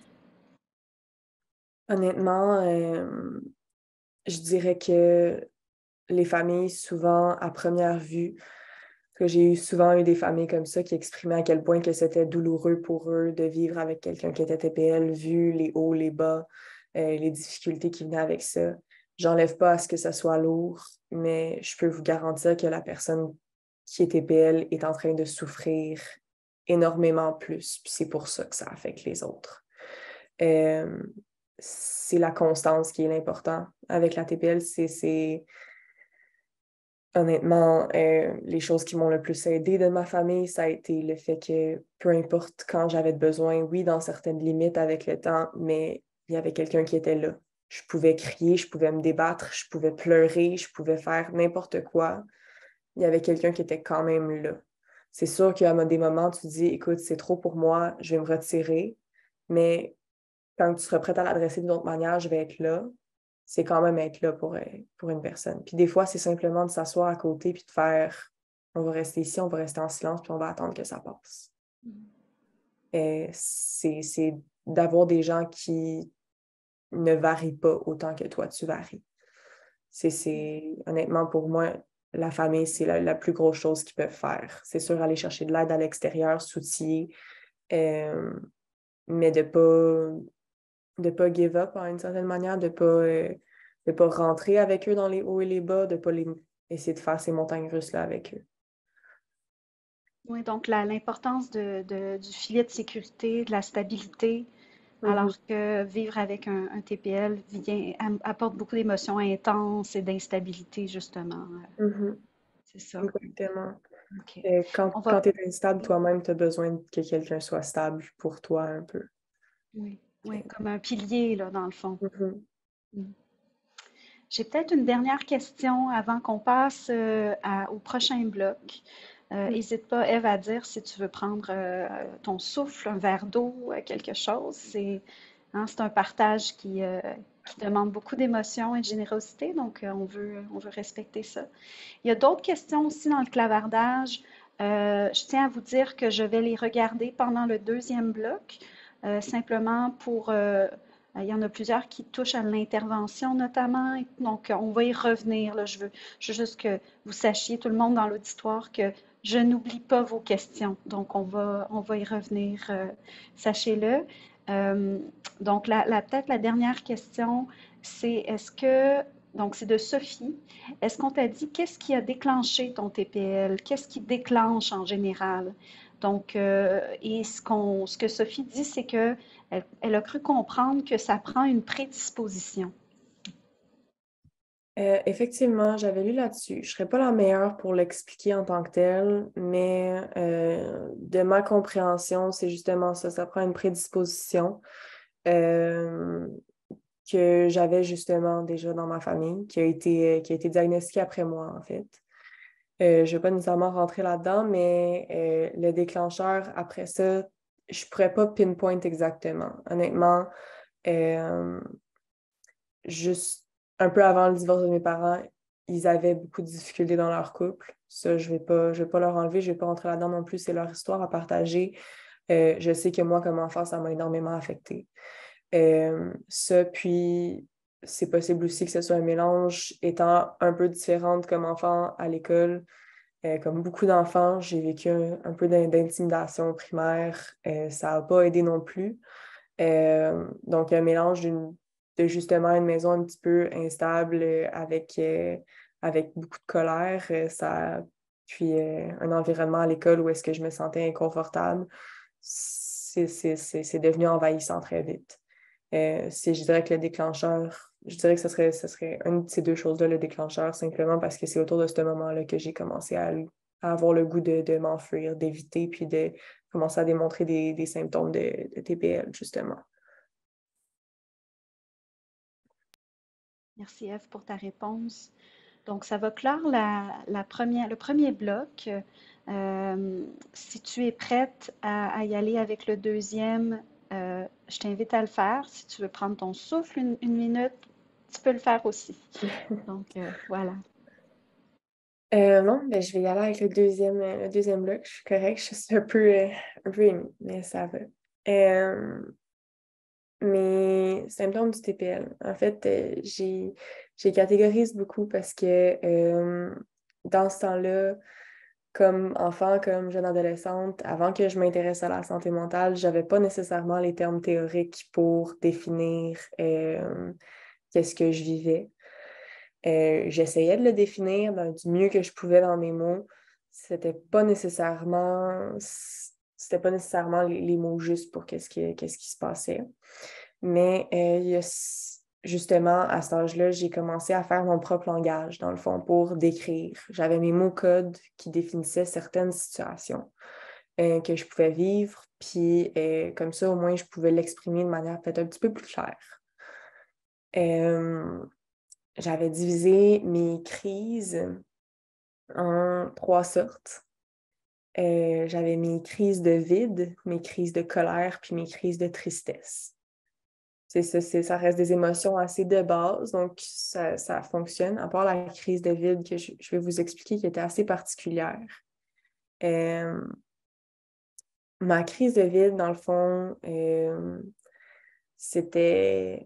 Speaker 2: Honnêtement, je dirais que les familles, souvent, à première vue, que j'ai souvent eu des familles comme ça qui exprimaient à quel point que c'était douloureux pour eux de vivre avec quelqu'un qui était TPL, vu les hauts, les bas, les difficultés qui venaient avec ça. J'enlève pas à ce que ça soit lourd, mais je peux vous garantir que la personne qui est TPL est en train de souffrir énormément plus, puis c'est pour ça que ça affecte les autres. Euh, c'est la constance qui est l'important. Avec la TPL, c'est honnêtement, les choses qui m'ont le plus aidé de ma famille, ça a été le fait que peu importe quand j'avais besoin, oui, dans certaines limites avec le temps, mais il y avait quelqu'un qui était là. Je pouvais crier, je pouvais me débattre, je pouvais pleurer, je pouvais faire n'importe quoi. Il y avait quelqu'un qui était quand même là. C'est sûr qu'à des moments, tu te dis, écoute, c'est trop pour moi, je vais me retirer, mais quand tu seras prête à l'adresser d'une autre manière, je vais être là. C'est quand même être là pour une personne. Puis des fois, c'est simplement de s'asseoir à côté puis de faire, on va rester ici, on va rester en silence puis on va attendre que ça passe. C'est d'avoir des gens qui ne varient pas autant que toi, tu varies. Honnêtement, pour moi, la famille, c'est la plus grosse chose qu'ils peuvent faire. C'est sûr, aller chercher de l'aide à l'extérieur, s'outiller, mais de pas give up en une certaine manière, de pas rentrer avec eux dans les hauts et les bas, de pas essayer de faire ces montagnes russes-là avec eux.
Speaker 1: Oui, donc l'importance du filet de sécurité, de la stabilité,
Speaker 2: Mhm.
Speaker 1: alors que vivre avec un TPL apporte beaucoup d'émotions intenses et d'instabilité, justement.
Speaker 2: Mhm.
Speaker 1: C'est ça.
Speaker 2: Exactement.
Speaker 1: OK.
Speaker 2: Quand,
Speaker 1: On
Speaker 2: quand
Speaker 1: va.
Speaker 2: tu es instable, toi-même, tu as besoin que quelqu'un soit stable pour toi un peu.
Speaker 1: Oui, oui, comme un pilier, là, dans le fond.
Speaker 2: Mhm.
Speaker 1: Mm. J'ai peut-être une dernière question avant qu'on passe au prochain bloc. N'hésite pas, Eve, à dire si tu veux prendre ton souffle, un verre d'eau, quelque chose. C'est un partage qui demande beaucoup d'émotion et de générosité, donc on veut respecter ça. Il y a d'autres questions aussi dans le clavardage. Je tiens à vous dire que je vais les regarder pendant le deuxième bloc, simplement pour... il y en a plusieurs qui touchent à l'intervention notamment, donc on va y revenir. Là. Je veux juste que vous sachiez, tout le monde dans l'auditoire, que je n'oublie pas vos questions. Donc on va y revenir, sachez-le. Euh, donc peut-être la dernière question, c'est donc c'est de Sophie. Est-ce qu'on t'a dit qu'est-ce qui a déclenché ton TPL? Qu'est-ce qui déclenche en général? Donc, et ce que Sophie dit, c'est que elle a cru comprendre que ça prend une prédisposition.
Speaker 2: Effectivement, j'avais lu là-dessus. Je ne serais pas la meilleure pour l'expliquer en tant que telle, mais de ma compréhension, c'est justement ça. Ça prend une prédisposition euh, que j'avais justement déjà dans ma famille, qui a été diagnostiquée après moi, en fait. Je ne vais pas nécessairement rentrer là-dedans, mais le déclencheur, après ça, je ne pourrais pas pinpoint exactement. Honnêtement, euh, juste un peu avant le divorce de mes parents, ils avaient beaucoup de difficultés dans leur couple. Ça, je vais pas leur enlever, je ne vais pas rentrer là-dedans non plus, c'est leur histoire à partager. Je sais que moi, comme enfant, ça m'a énormément affectée. Ça, puis c'est possible aussi que ce soit un mélange, étant un peu différente comme enfant à l'école. Comme beaucoup d'enfants, j'ai vécu un peu d'intimidation au primaire. Ça n'a pas aidé non plus. Donc, un mélange de justement une maison un petit peu instable avec beaucoup de colère, puis un environnement à l'école où est-ce que je me sentais inconfortable, c'est devenu envahissant très vite. Je dirais que le déclencheur, je dirais que ce serait une de ces deux choses-là, le déclencheur, simplement parce que c'est autour de ce moment-là que j'ai commencé à avoir le goût de m'enfuir, d'éviter, puis de commencer à démontrer des symptômes de TPL, justement.
Speaker 1: Merci Eve pour ta réponse. Donc, ça va clore le premier bloc. Si tu es prête à y aller avec le deuxième, je t'invite à le faire. Si tu veux prendre ton souffle une minute, tu peux le faire aussi. Donc, voilà.
Speaker 2: Non, ben, je vais y aller avec le deuxième bloc. Je suis correcte, je suis un peu émue, mais ça va. Euh, Mes symptômes du TPL. En fait, j'ai catégorise beaucoup parce que dans ce temps-là, comme enfant, comme jeune adolescente, avant que je m'intéresse à la santé mentale, j'avais pas nécessairement les termes théoriques pour définir qu'est-ce que je vivais. J'essayais de le définir du mieux que je pouvais dans mes mots. C'était pas nécessairement, c'était pas nécessairement les mots justes pour qu'est-ce qui se passait. Mais justement, à cet âge-là, j'ai commencé à faire mon propre langage, dans le fond, pour décrire. J'avais mes mots-codes qui définissaient certaines situations que je pouvais vivre, puis comme ça, au moins, je pouvais l'exprimer de manière peut-être un petit peu plus claire. Euh, J'avais divisé mes crises en trois sortes. J'avais mes crises de vide, mes crises de colère, puis mes crises de tristesse. ça reste des émotions assez de base, donc ça fonctionne. À part la crise de vide que je vais vous expliquer, qui était assez particulière. Euh, Ma crise de vide, dans le fond, c'était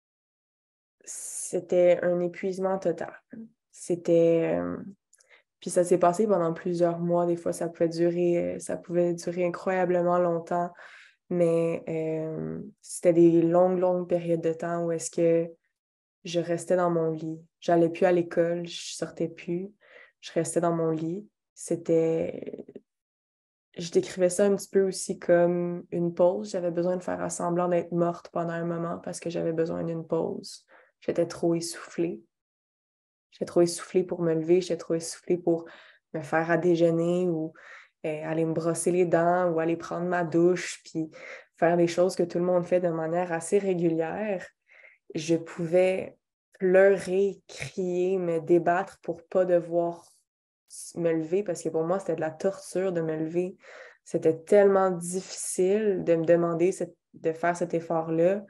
Speaker 2: c'était un épuisement total. C'était... puis ça s'est passé pendant plusieurs mois. Des fois, ça pouvait durer incroyablement longtemps. Mais c'était des longues, longues périodes de temps où est-ce que je restais dans mon lit. J'allais plus à l'école, je sortais plus. Je restais dans mon lit. C'était... Je décrivais ça un petit peu aussi comme une pause. J'avais besoin de faire semblant d'être morte pendant un moment parce que j'avais besoin d'une pause. J'étais trop essoufflée. J'étais trop essoufflée pour me lever. J'étais trop essoufflée pour me faire à déjeuner ou aller me brosser les dents ou aller prendre ma douche puis faire des choses que tout le monde fait de manière assez régulière. Je pouvais pleurer, crier, me débattre pour pas devoir me lever parce que pour moi, c'était de la torture de me lever. C'était tellement difficile de me demander de faire cet effort-là.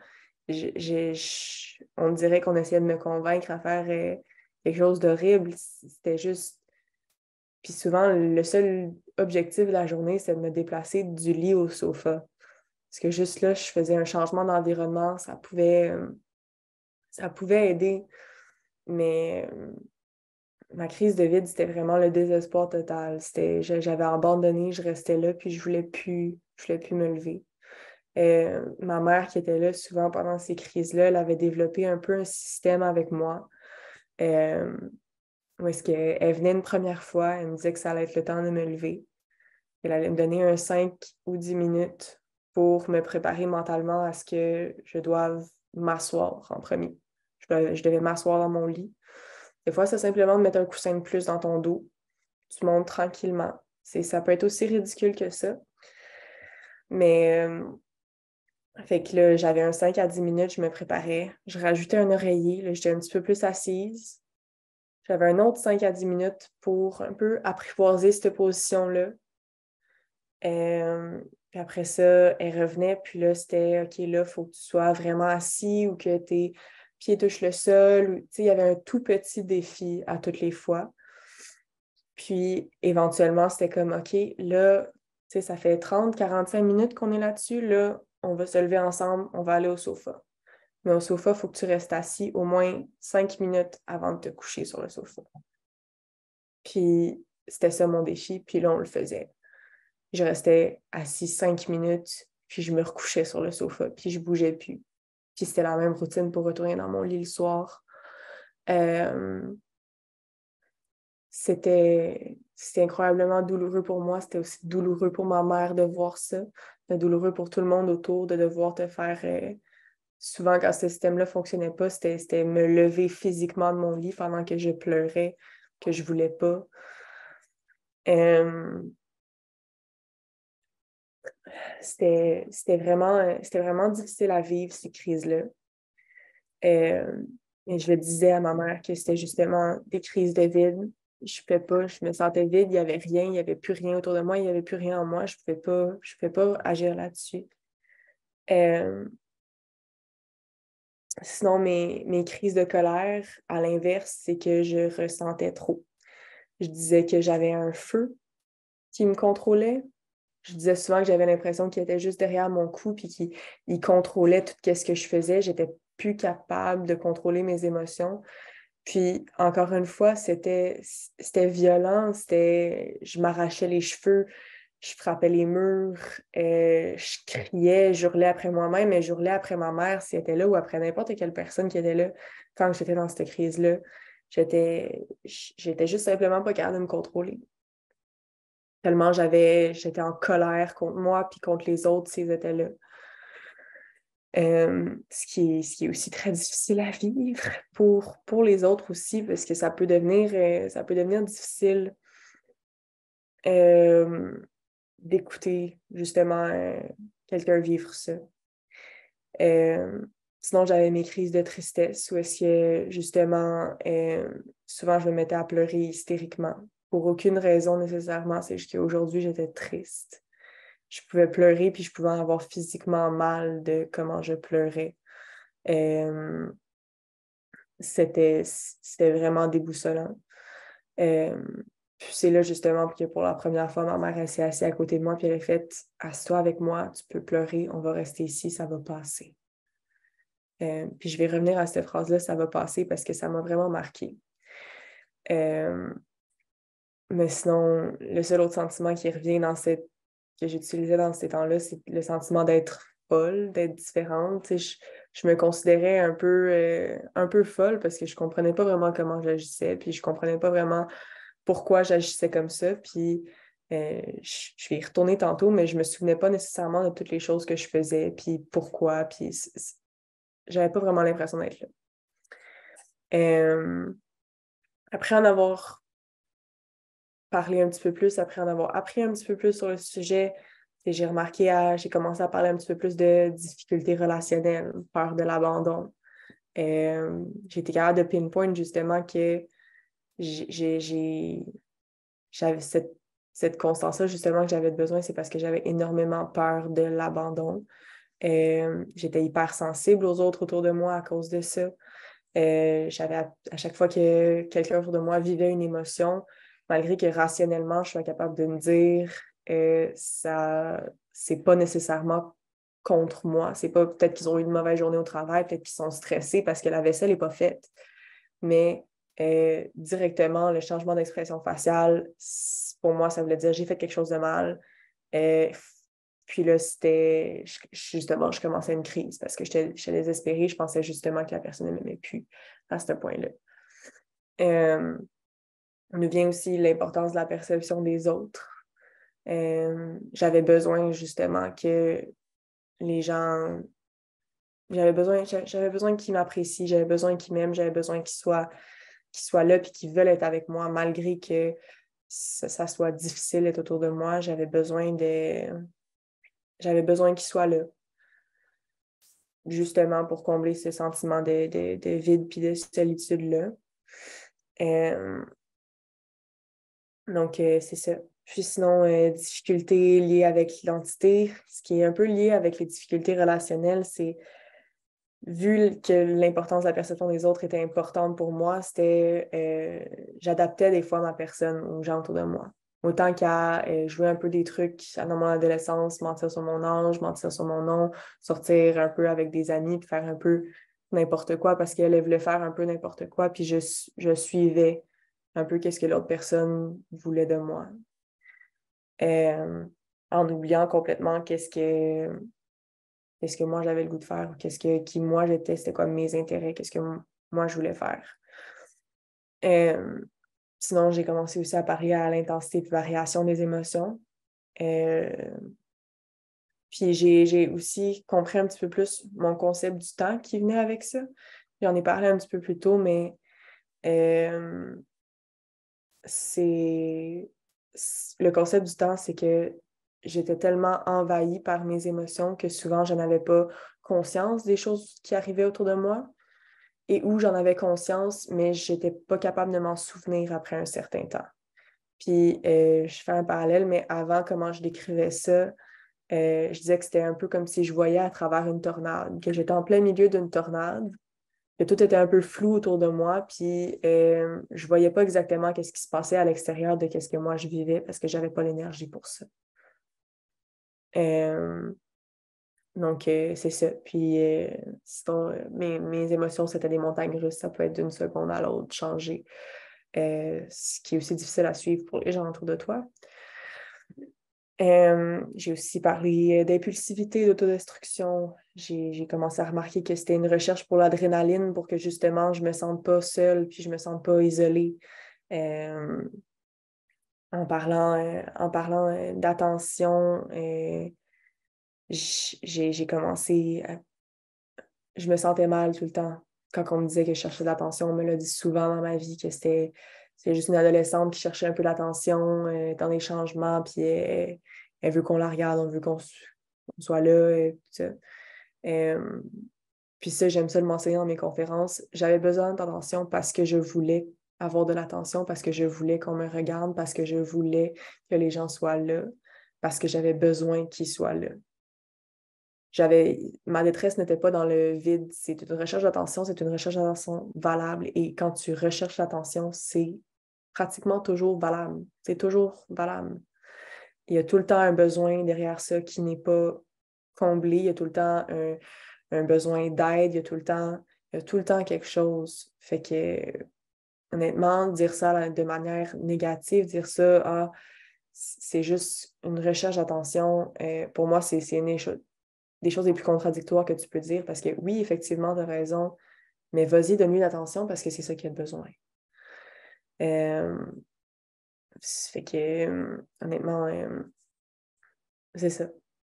Speaker 2: On dirait qu'on essayait de me convaincre à faire quelque chose d'horrible. C'était juste... Puis souvent, le seul objectif de la journée, c'est de me déplacer du lit au sofa. Parce que juste là, je faisais un changement d'environnement, ça pouvait aider. Mais ma crise de vide, c'était vraiment le désespoir total. J'avais abandonné, je restais là, puis je voulais plus me lever. Ma mère qui était là souvent pendant ces crises-là, elle avait développé un peu un système avec moi. Euh, Où est-ce qu'elle venait une première fois, elle me disait que ça allait être le temps de me lever. Elle allait me donner un 5 ou 10 minutes pour me préparer mentalement à ce que je doive m'asseoir en premier. Je devais m'asseoir dans mon lit. Des fois, c'est simplement de mettre un coussin de plus dans ton dos. Tu montes tranquillement. Ça peut être aussi ridicule que ça. Mais, fait que là, j'avais un 5 à 10 minutes, je me préparais. Je rajoutais un oreiller. Là, j'étais un petit peu plus assise. J'avais un autre 5 à 10 minutes pour un peu apprivoiser cette position-là. Puis après ça, elle revenait, puis là, c'était OK, là, il faut que tu sois vraiment assis ou que tes pieds touchent le sol. Il y avait un tout petit défi à toutes les fois. Puis éventuellement, c'était comme OK, là, ça fait 30-45 minutes qu'on est là-dessus. Là, on va se lever ensemble, on va aller au sofa. Mais au sofa, il faut que tu restes assis au moins 5 minutes avant de te coucher sur le sofa. Puis c'était ça mon défi, puis là, on le faisait. Je restais assis 5 minutes, puis je me recouchais sur le sofa, puis je bougeais plus. Puis c'était la même routine pour retourner dans mon lit le soir. Euh, c'était incroyablement douloureux pour moi. C'était aussi douloureux pour ma mère de voir ça. C'était douloureux pour tout le monde autour de devoir te faire... souvent, quand ce système-là ne fonctionnait pas, c'était me lever physiquement de mon lit pendant que je pleurais, que je voulais pas. Euh, c'était vraiment difficile à vivre, ces crises-là. Et je le disais à ma mère que c'était justement des crises de vide. Je pouvais pas, je me sentais vide, il n'y avait rien, il n'y avait plus rien autour de moi, il n'y avait plus rien en moi, je pouvais pas agir là-dessus. Euh, Sinon, mes crises de colère, à l'inverse, c'est que je ressentais trop. Je disais que j'avais un feu qui me contrôlait. Je disais souvent que j'avais l'impression qu'il était juste derrière mon cou puis qu'il contrôlait tout ce que je faisais. J'étais plus capable de contrôler mes émotions. Puis, encore une fois, c'était violent. Je m'arrachais les cheveux, je frappais les murs, je criais, j'hurlais après moi-même, mais j'hurlais après ma mère si elle était là ou après n'importe quelle personne qui était là quand j'étais dans cette crise-là. J'étais juste simplement pas capable de me contrôler. Tellement j'étais en colère contre moi puis contre les autres s'ils étaient là. Ce qui est aussi très difficile à vivre pour les autres aussi, parce que ça peut devenir difficile euh, d'écouter justement quelqu'un vivre ça. Euh, Sinon, j'avais mes crises de tristesse où est-ce que justement, souvent je me mettais à pleurer hystériquement pour aucune raison nécessairement, c'est juste qu'aujourd'hui j'étais triste. Je pouvais pleurer puis je pouvais avoir physiquement mal de comment je pleurais. Euh, c'était vraiment déboussolant. Puis c'est là justement que pour la première fois, ma mère elle s'est assise à côté de moi puis elle a fait assis-toi avec moi, tu peux pleurer, on va rester ici, ça va passer. Puis je vais revenir à cette phrase-là, ça va passer parce que ça m'a vraiment marqué. Mais sinon, le seul autre sentiment qui revient que j'utilisais dans ces temps-là, c'est le sentiment d'être folle, d'être différente. Tu sais, je me considérais un peu folle parce que je comprenais pas vraiment comment j'agissais, puis je comprenais pas vraiment pourquoi j'agissais comme ça. Puis je vais y retourner tantôt, mais je me souvenais pas nécessairement de toutes les choses que je faisais, puis pourquoi, puis j'avais pas vraiment l'impression d'être là. Euh, Après en avoir parler un petit peu plus, après en avoir appris un petit peu plus sur le sujet, j'ai commencé à parler un petit peu plus de difficultés relationnelles, peur de l'abandon. J'ai été capable de pinpoint justement que j'avais cette constance-là, justement, que j'avais besoin, c'est parce que j'avais énormément peur de l'abandon. J'étais hyper sensible aux autres autour de moi à cause de ça. À chaque fois que quelqu'un autour de moi vivait une émotion, malgré que rationnellement, je sois capable de me dire ça, c'est pas nécessairement contre moi. C'est pas peut-être qu'ils ont eu une mauvaise journée au travail, peut-être qu'ils sont stressés parce que la vaisselle n'est pas faite. Mais directement, le changement d'expression faciale, pour moi, ça voulait dire j'ai fait quelque chose de mal. Euh, Puis là, justement, je commençais une crise parce que j'étais désespérée. Je pensais justement que la personne ne m'aimait plus à ce point-là. On nous vient aussi l'importance de la perception des autres. J'avais besoin justement que les gens... J'avais besoin qu'ils m'apprécient, j'avais besoin qu'ils m'aiment, j'avais besoin qu'ils soient là puis qu'ils veulent être avec moi malgré que ça soit difficile d'être autour de moi. J'avais besoin qu'ils soient là, justement pour combler ce sentiment de vide puis de solitude-là. C'est ça. Puis sinon, difficultés liées avec l'identité, ce qui est un peu lié avec les difficultés relationnelles, c'est vu que l'importance de la perception des autres était importante pour moi, j'adaptais des fois ma personne aux gens autour de moi. Autant qu'à jouer un peu des trucs dans mon adolescence, mentir sur mon âge, mentir sur mon nom, sortir un peu avec des amis, puis faire un peu n'importe quoi parce qu'elle voulait faire un peu n'importe quoi, puis je suivais un peu qu'est-ce que l'autre personne voulait de moi. Euh, En oubliant complètement qu'est-ce que moi j'avais le goût de faire, qui moi j'étais, c'était quoi mes intérêts, qu'est-ce que moi je voulais faire. Sinon, j'ai commencé aussi à parler à l'intensité et variation des émotions. Puis j'ai aussi compris un petit peu plus mon concept du temps qui venait avec ça. J'en ai parlé un petit peu plus tôt, mais c'est le concept du temps, c'est que j'étais tellement envahie par mes émotions que souvent je n'avais pas conscience des choses qui arrivaient autour de moi et où j'en avais conscience, mais je n'étais pas capable de m'en souvenir après un certain temps. Puis je fais un parallèle, mais avant, comment je décrivais ça, je disais que c'était un peu comme si je voyais à travers une tornade, que j'étais en plein milieu d'une tornade, que tout était un peu flou autour de moi, puis je voyais pas exactement qu'est-ce qui se passait à l'extérieur de qu'est-ce que moi je vivais parce que j'avais pas l'énergie pour ça. Euh, c'est ça. Puis, sinon, mes émotions, c'était des montagnes russes. Ça peut être d'une seconde à l'autre, changer. Ce qui est aussi difficile à suivre pour les gens autour de toi. J'ai aussi parlé d'impulsivité, d'autodestruction. J'ai commencé à remarquer que c'était une recherche pour l'adrénaline pour que justement je me sente pas seule puis je me sente pas isolée. Euh, en parlant d'attention, j'ai commencé à... Je me sentais mal tout le temps. Quand on me disait que je cherchais de l'attention, on me l'a dit souvent dans ma vie que c'est juste une adolescente qui cherchait un peu d'attention dans les changements, puis elle veut qu'on la regarde, on veut qu'on soit là, et tout ça. Euh, Puis ça, j'aime ça le mentionner dans mes conférences. J'avais besoin d'attention parce que je voulais avoir de l'attention, parce que je voulais qu'on me regarde, parce que je voulais que les gens soient là, parce que j'avais besoin qu'ils soient là. Ma détresse n'était pas dans le vide. C'est une recherche d'attention, c'est une recherche d'attention valable. Et quand tu recherches l'attention, c'est pratiquement toujours valable. C'est toujours valable. Il y a tout le temps un besoin derrière ça qui n'est pas comblé. Il y a tout le temps un besoin d'aide. Il y a tout le temps quelque chose. Fait que, honnêtement, dire ça de manière négative, dire ça, c'est juste une recherche d'attention, pour moi, c'est des choses les plus contradictoires que tu peux dire parce que oui, effectivement, tu as raison, mais vas-y, donne-lui l'attention parce que c'est ça qu'il a besoin. Fait que, honnêtement, c'est ça.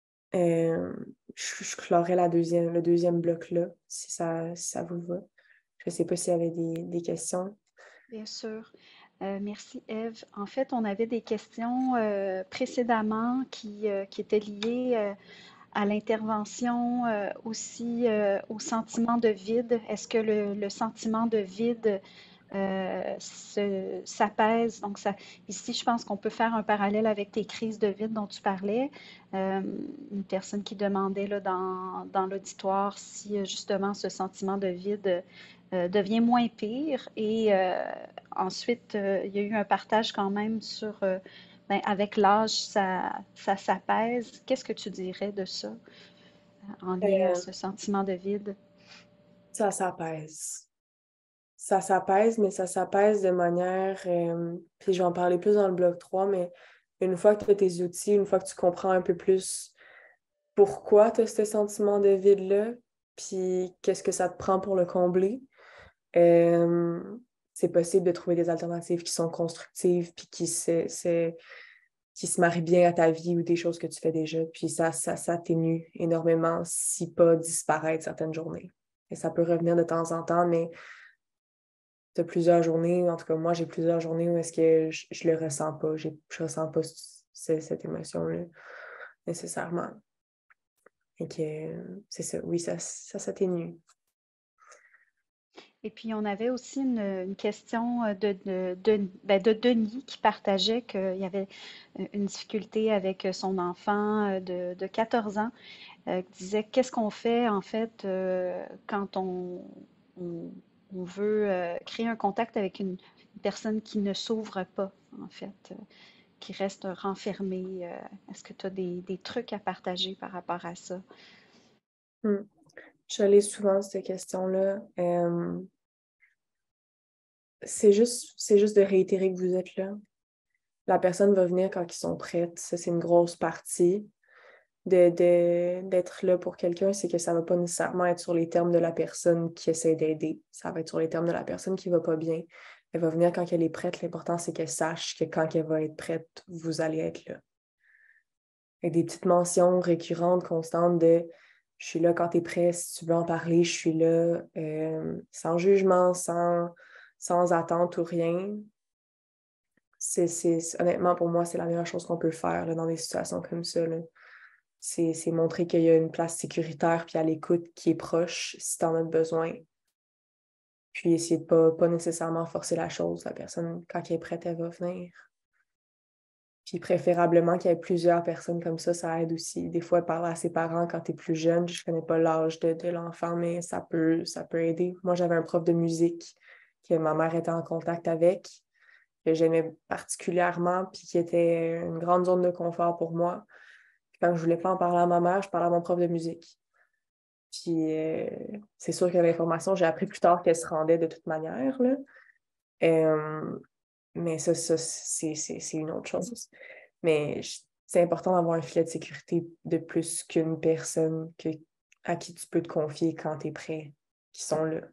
Speaker 2: Je clorais le deuxième bloc là, si ça vous va. Je ne sais pas s'il y avait des questions.
Speaker 1: Bien sûr. Merci, Ève. En fait, on avait des questions précédemment qui étaient liées à l'intervention, aussi au sentiment de vide. Est-ce que le sentiment de vide s'apaise? Donc, ici, je pense qu'on peut faire un parallèle avec tes crises de vide dont tu parlais. Une personne qui demandait là, dans l'auditoire si justement ce sentiment de vide devient moins pire. Et ensuite, il y a eu un partage quand même sur ben, avec l'âge, ça s'apaise. Qu'est-ce que tu dirais de ça en lien à
Speaker 2: Euh,
Speaker 1: ce sentiment de vide?
Speaker 2: Ça s'apaise. Ça s'apaise, mais ça s'apaise de manière, puis je vais en parler plus dans le bloc 3, mais une fois que tu as tes outils, une fois que tu comprends un peu plus pourquoi tu as ce sentiment de vide-là, puis qu'est-ce que ça te prend pour le combler, euh, c'est possible de trouver des alternatives qui sont constructives, puis qui se marient bien à ta vie ou des choses que tu fais déjà, puis ça s'atténue énormément, si pas disparaître certaines journées. Et ça peut revenir de temps en temps, mais tu as plusieurs journées, en tout cas moi j'ai plusieurs journées où est-ce que je le ressens pas, je ressens pas cette émotion-là nécessairement. Et que c'est ça, oui, ça s'atténue.
Speaker 1: Et puis, on avait aussi une question ben, de Denis qui partageait qu'il y avait une difficulté avec son enfant de 14 ans, qui disait qu'est-ce qu'on fait en fait quand on, on veut créer un contact avec une personne qui ne s'ouvre pas, en fait, qui reste renfermée. Est-ce que tu as des trucs à partager par rapport à ça?
Speaker 2: Hmm. Je lis souvent cette question-là. C'est juste de réitérer que vous êtes là. La personne va venir quand ils sont prêtes. Ça, c'est une grosse partie d'être là pour quelqu'un, c'est que ça ne va pas nécessairement être sur les termes de la personne qui essaie d'aider. Ça va être sur les termes de la personne qui ne va pas bien. Elle va venir quand elle est prête. L'important, c'est qu'elle sache que quand elle va être prête, vous allez être là. Avec des petites mentions récurrentes, constantes de je suis là quand tu es prêt, si tu veux en parler, je suis là, sans jugement, sans attente ou rien. Honnêtement, pour moi, c'est la meilleure chose qu'on peut faire là, dans des situations comme ça. Là. C'est montrer qu'il y a une place sécuritaire puis à l'écoute qui est proche si tu en as besoin. Puis essayer de pas nécessairement forcer la chose. La personne, quand elle est prête, elle va venir. Puis préférablement qu'il y ait plusieurs personnes comme ça aide aussi. Des fois, parler à ses parents quand tu es plus jeune, je connais pas l'âge de l'enfant, mais ça peut aider. Moi, j'avais un prof de musique que ma mère était en contact avec, que j'aimais particulièrement, puis qui était une grande zone de confort pour moi. Puis quand je voulais pas en parler à ma mère, je parlais à mon prof de musique. Puis c'est sûr que l'information, j'ai appris plus tard qu'elle se rendait de toute manière, là. Euh, mais ça c'est une autre chose. Mais c'est important d'avoir un filet de sécurité de plus qu'une personne à qui tu peux te confier quand tu es prêt, qui sont là.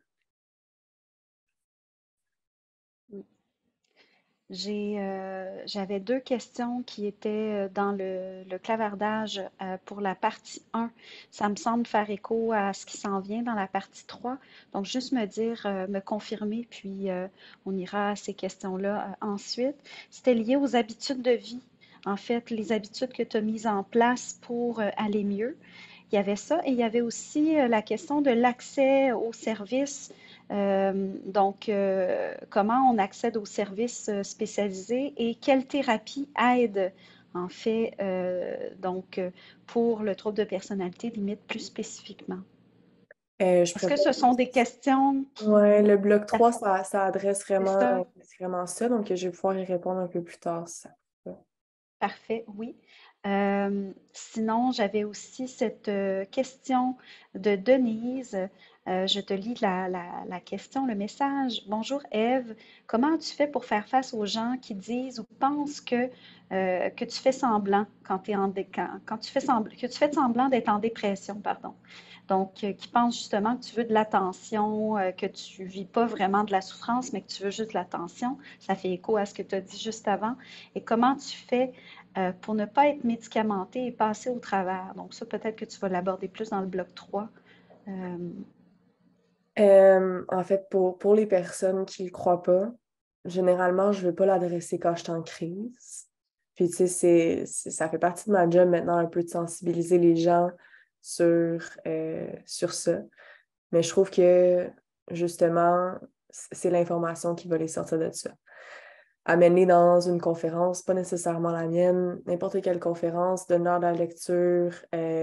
Speaker 1: J'avais deux questions qui étaient dans le clavardage pour la partie 1. Ça me semble faire écho à ce qui s'en vient dans la partie 3. Donc, juste me dire, me confirmer, puis on ira à ces questions-là ensuite. C'était lié aux habitudes de vie. En fait, les habitudes que tu as mises en place pour aller mieux. Il y avait ça et il y avait aussi la question de l'accès aux services. Donc, comment on accède aux services spécialisés et quelle thérapie aide en fait, pour le trouble de personnalité limite plus spécifiquement?
Speaker 2: Je
Speaker 1: Est-ce que
Speaker 2: préfère.
Speaker 1: ce sont des questions qui...
Speaker 2: Ouais, le bloc 3 ça adresse
Speaker 1: C'est
Speaker 2: vraiment,
Speaker 1: ça?
Speaker 2: vraiment ça, donc je vais pouvoir y répondre un peu plus tard, si ça va.
Speaker 1: Parfait, oui. Sinon, j'avais aussi cette question de Denise. Je te lis la question, le message. Bonjour Ève, comment tu fais pour faire face aux gens qui disent ou pensent que tu fais semblant quand, quand tu fais que tu fais semblant d'être en dépression, pardon. Donc, qui pensent justement que tu veux de l'attention, que tu vis pas vraiment de la souffrance, mais que tu veux juste de l'attention. Ça fait écho à ce que tu as dit juste avant. Et comment tu fais pour ne pas être médicamenté et passer au travers. Donc ça, peut-être que tu vas l'aborder plus dans le bloc 3. Euh,
Speaker 2: En fait, pour les personnes qui ne croient pas, généralement, je ne veux pas l'adresser quand je suis en crise. Puis, tu sais, ça fait partie de ma job maintenant un peu de sensibiliser les gens sur ça. Mais je trouve que, justement, c'est l'information qui va les sortir de ça. Amener dans une conférence, pas nécessairement la mienne, n'importe quelle conférence, donner de la lecture,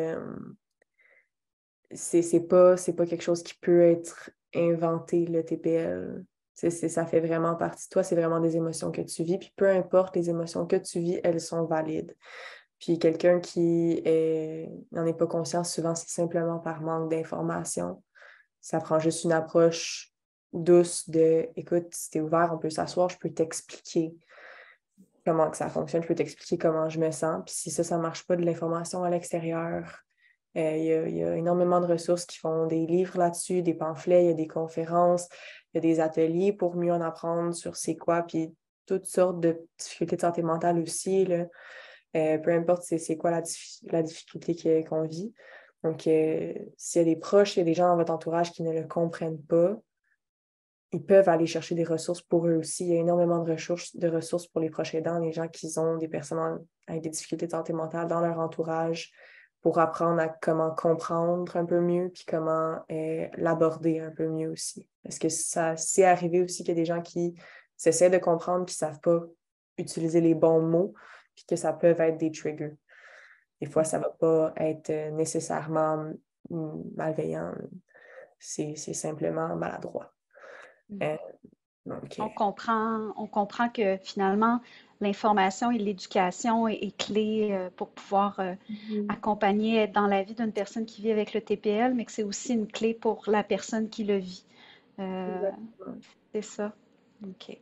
Speaker 2: c'est pas quelque chose qui peut être inventé, le TPL. Ça fait vraiment partie de toi, c'est vraiment des émotions que tu vis. Puis peu importe les émotions que tu vis, elles sont valides. Puis quelqu'un n'en est pas conscient, souvent c'est simplement par manque d'information. Ça prend juste une approche douce de écoute, si t'es ouvert, on peut s'asseoir, je peux t'expliquer comment que ça fonctionne, je peux t'expliquer comment je me sens. Puis si ça ne marche pas de l'information à l'extérieur, il y a énormément de ressources qui font des livres là-dessus, des pamphlets, il y a des conférences, il y a des ateliers pour mieux en apprendre sur c'est quoi, puis toutes sortes de difficultés de santé mentale aussi, là. Peu importe c'est quoi la difficulté qu'on vit. Donc, s'il y a des proches, il y a des gens dans votre entourage qui ne le comprennent pas, ils peuvent aller chercher des ressources pour eux aussi. Il y a énormément de ressources pour les proches aidants, les gens qui ont des personnes avec des difficultés de santé mentale dans leur entourage pour apprendre à comment comprendre un peu mieux puis comment l'aborder un peu mieux aussi. Parce que ça c'est arrivé aussi qu'il y a des gens qui s'essaient de comprendre puis ne savent pas utiliser les bons mots puis que ça peut être des triggers. Des fois, ça ne va pas être nécessairement malveillant. C'est simplement maladroit. Euh, donc,
Speaker 1: on comprend que finalement, l'information et l'éducation est clé pour pouvoir
Speaker 2: mhm.
Speaker 1: accompagner, être dans la vie d'une personne qui vit avec le TPL, mais que c'est aussi une clé pour la personne qui le vit. Euh,
Speaker 2: Exactement.
Speaker 1: c'est ça. OK.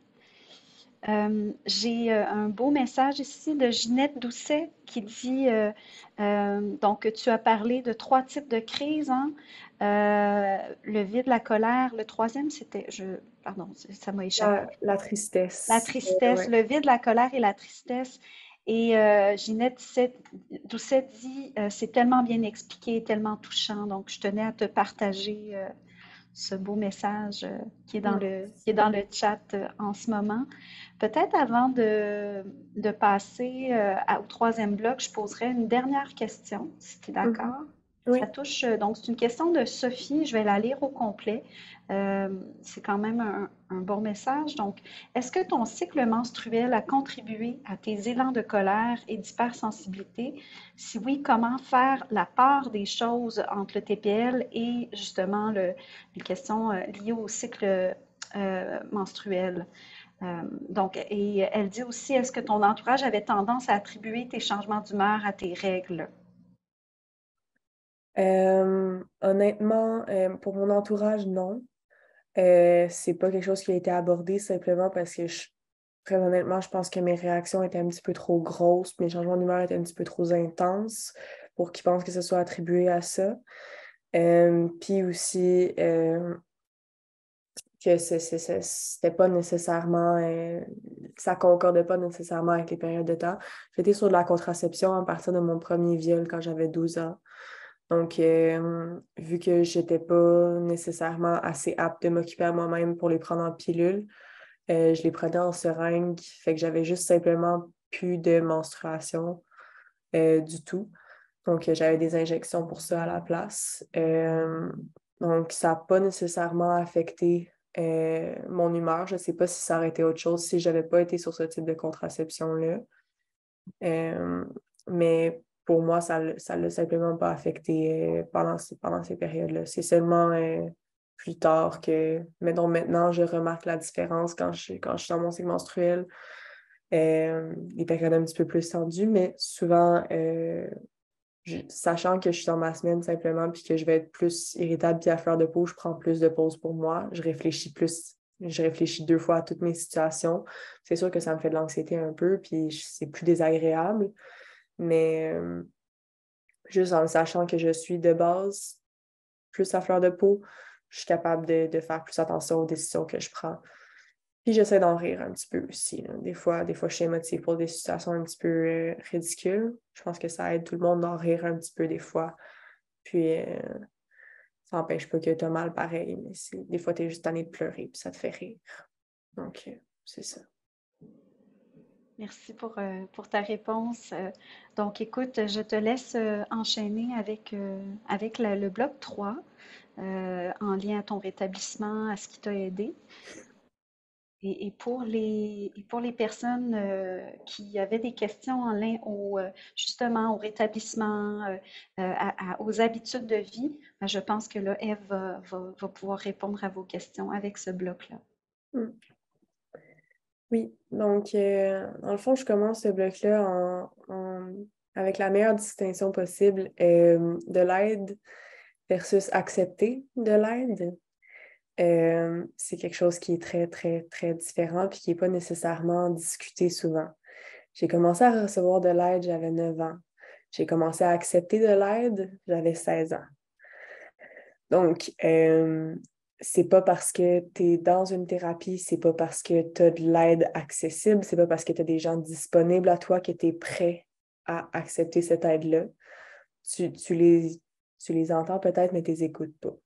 Speaker 1: J'ai un beau message ici de Ginette Doucet qui dit, donc tu as parlé de trois types de crises, hein? Le vide, la colère, le troisième c'était, pardon, ça m'a échappé.
Speaker 2: La
Speaker 1: La
Speaker 2: tristesse.
Speaker 1: tristesse,
Speaker 2: Ouais.
Speaker 1: le vide, la colère et la tristesse. Et Ginette Doucet dit, c'est tellement bien expliqué, tellement touchant, donc je tenais à te partager ce beau message qui est dans le chat en ce moment. Peut-être avant de passer au troisième bloc, je poserai une dernière question, si tu es
Speaker 2: Mhm.
Speaker 1: d'accord. Ça
Speaker 2: Oui.
Speaker 1: touche, donc c'est une question de Sophie, je vais la lire au complet. C'est quand même un bon message. Donc, est-ce que ton cycle menstruel a contribué à tes élans de colère et d'hypersensibilité? Si oui, comment faire la part des choses entre le TPL et justement les questions liées au cycle menstruel? Donc, et elle dit aussi, est-ce que ton entourage avait tendance à attribuer tes changements d'humeur à tes règles?
Speaker 2: Honnêtement, pour mon entourage, non. C'est pas quelque chose qui a été abordé simplement parce que très honnêtement, je pense que mes réactions étaient un petit peu trop grosses, mes changements d'humeur étaient un petit peu trop intenses pour qu'ils pensent que ce soit attribué à ça. Puis aussi, que c'était pas nécessairement, ça concordait pas nécessairement avec les périodes de temps. J'étais sur de la contraception à partir de mon premier viol quand j'avais 12 ans. Donc, vu que j'étais pas nécessairement assez apte de m'occuper à moi-même pour les prendre en pilule, je les prenais en seringue, fait que j'avais juste simplement plus de menstruation du tout. Donc, j'avais des injections pour ça à la place. Donc, ça n'a pas nécessairement affecté mon humeur. Je ne sais pas si ça aurait été autre chose si je n'avais pas été sur ce type de contraception-là. Euh, mais pour moi, ça l'a simplement pas affecté pendant ces périodes-là. C'est seulement plus tard que, mettons, maintenant, je remarque la différence quand je suis dans mon cycle menstruel. Les périodes un petit peu plus tendues, mais souvent, sachant que je suis dans ma semaine simplement puis que je vais être plus irritable puis à fleur de peau, je prends plus de pauses pour moi. Je réfléchis 2 fois à toutes mes situations. C'est sûr que ça me fait de l'anxiété un peu puis c'est plus désagréable, mais juste en le sachant que je suis de base plus à fleur de peau, je suis capable de faire plus attention aux décisions que je prends. Puis j'essaie d'en rire un petit peu aussi, là. Des fois, je suis émotive pour des situations un petit peu ridicules. Je pense que ça aide tout le monde d'en rire un petit peu des fois. Puis ça n'empêche pas que tu as mal pareil, mais des fois, tu es juste tanné de pleurer, puis ça te fait rire. Donc, c'est ça.
Speaker 1: Merci pour ta réponse. Donc, écoute, je te laisse enchaîner avec le bloc 3 en lien à ton rétablissement, à ce qui t'a aidé. Et pour les personnes qui avaient des questions en lien justement au rétablissement, aux habitudes de vie, ben, je pense que là, Ève va pouvoir répondre à vos questions avec ce bloc-là.
Speaker 2: Mm. Oui, donc, dans le fond, je commence ce bloc-là avec la meilleure distinction possible de l'aide versus accepter de l'aide. C'est quelque chose qui est très, très, très différent puis qui n'est pas nécessairement discuté souvent. J'ai commencé à recevoir de l'aide, j'avais 9 ans. J'ai commencé à accepter de l'aide, j'avais 16 ans. Donc, c'est pas parce que tu es dans une thérapie, c'est pas parce que tu as de l'aide accessible, c'est pas parce que tu as des gens disponibles à toi que tu es prêt à accepter cette aide-là. Tu les entends peut-être, mais tu les écoutes pas.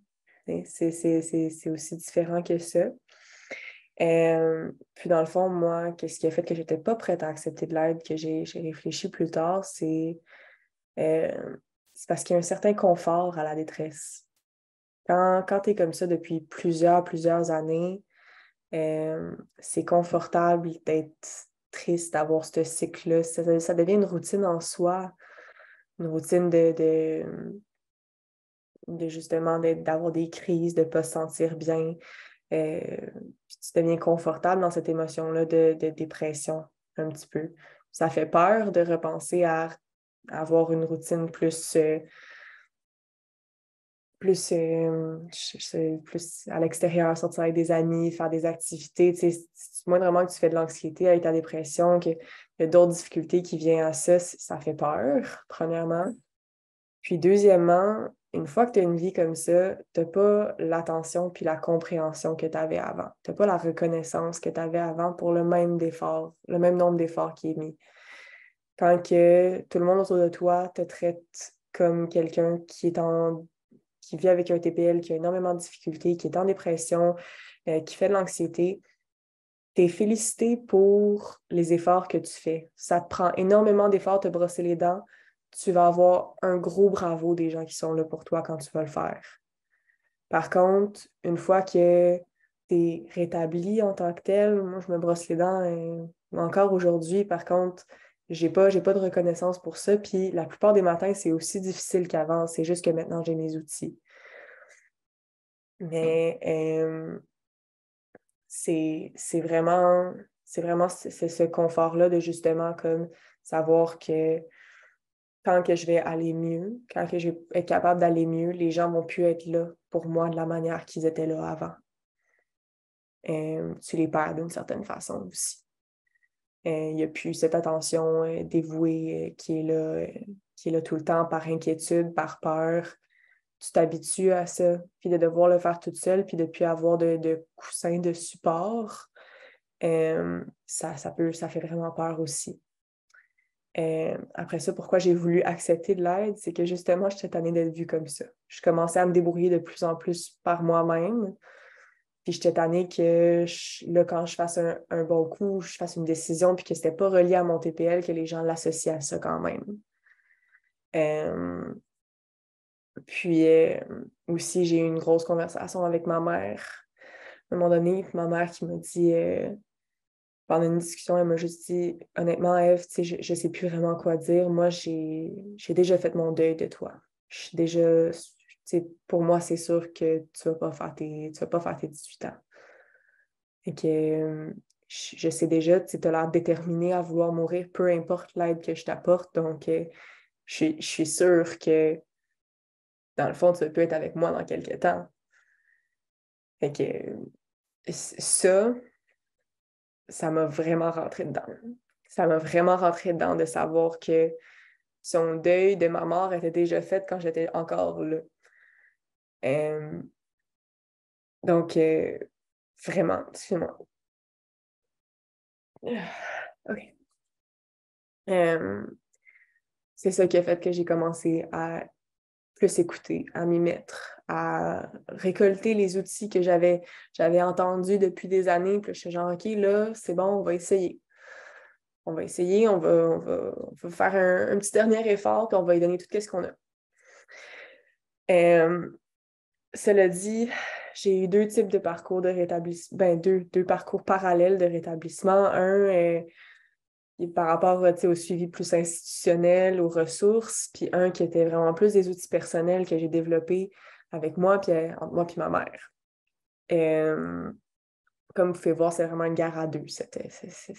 Speaker 2: C'est aussi différent que ça. Puis dans le fond, moi, qu'est-ce qui a fait que j'étais pas prête à accepter de l'aide, que j'ai réfléchi plus tard, c'est parce qu'il y a un certain confort à la détresse. Quand tu es comme ça depuis plusieurs années, c'est confortable d'être triste, d'avoir ce cycle-là. Ça devient une routine en soi, une routine de justement d'avoir des crises, de ne pas se sentir bien. Euh, Puis tu deviens confortable dans cette émotion-là de dépression un petit peu. Ça fait peur de repenser à avoir une routine plus à l'extérieur, sortir avec des amis, faire des activités. Tu sais, moindrement que tu fais de l'anxiété avec ta dépression, qu'il y a d'autres difficultés qui viennent à ça, ça fait peur, premièrement. Puis deuxièmement, une fois que tu as une vie comme ça, tu n'as pas l'attention puis la compréhension que tu avais avant. Tu n'as pas la reconnaissance que tu avais avant pour le même nombre d'efforts qui est mis. Quand que tout le monde autour de toi te traite comme quelqu'un qui vit avec un TPL, qui a énormément de difficultés, qui est en dépression, qui fait de l'anxiété, tu es félicité pour les efforts que tu fais. Ça te prend énormément d'efforts de te brosser les dents. Tu vas avoir un gros bravo des gens qui sont là pour toi quand tu vas le faire. Par contre, une fois que tu es rétabli en tant que tel, moi, je me brosse les dents encore aujourd'hui. Par contre, j'ai pas de reconnaissance pour ça. Puis la plupart des matins, c'est aussi difficile qu'avant. C'est juste que maintenant, j'ai mes outils. Mais c'est vraiment ce confort-là de justement comme savoir que quand que je vais aller mieux, quand que je vais être capable d'aller mieux, les gens vont plus être là pour moi de la manière qu'ils étaient là avant. Tu les perds d'une certaine façon aussi. Il n'y a plus cette attention dévouée qui est là tout le temps par inquiétude, par peur. Tu t'habitues à ça, puis de devoir le faire toute seule, puis de ne plus avoir de coussin de support, ça fait vraiment peur aussi. Après ça, pourquoi j'ai voulu accepter de l'aide, c'est que justement, j'étais tannée d'être vue comme ça. Je commençais à me débrouiller de plus en plus par moi-même, puis j'étais tannée que là, quand je fasse un bon coup, je fasse une décision, puis que c'était pas relié à mon TPL, que les gens l'associent à ça quand même. Euh, Puis aussi, j'ai eu une grosse conversation avec ma mère. À un moment donné, ma mère qui m'a dit pendant une discussion, elle m'a juste dit, honnêtement, Ève, tu sais, je sais plus vraiment quoi dire. Moi, j'ai déjà fait mon deuil de toi. Je suis déjà, tu sais, pour moi, c'est sûr que tu vas pas faire tes 18 ans. Et que je sais déjà, tu as l'air déterminée à vouloir mourir, peu importe l'aide que je t'apporte. Donc, je suis sûre que, dans le fond, tu peux être avec moi dans quelques temps. Fait que ça, ça m'a vraiment rentré dedans. Ça m'a vraiment rentré dedans de savoir que son deuil de ma mort était déjà fait quand j'étais encore là. Euh, donc, vraiment, excuse-moi. OK. Euh, c'est ça qui a fait que j'ai commencé à plus écouter, à m'y mettre, à récolter les outils que j'avais entendus depuis des années. Puis je suis genre, OK, là, c'est bon, on va essayer. On va essayer, on va faire un petit dernier effort, puis on va y donner tout ce qu'on a. Cela dit, j'ai eu deux types de parcours de rétablissement, ben deux parcours parallèles de rétablissement. Un par rapport au suivi plus institutionnel, aux ressources, puis un qui était vraiment plus des outils personnels que j'ai développés avec moi, puis entre moi puis ma mère. Comme vous pouvez voir, c'est vraiment une guerre à deux, cette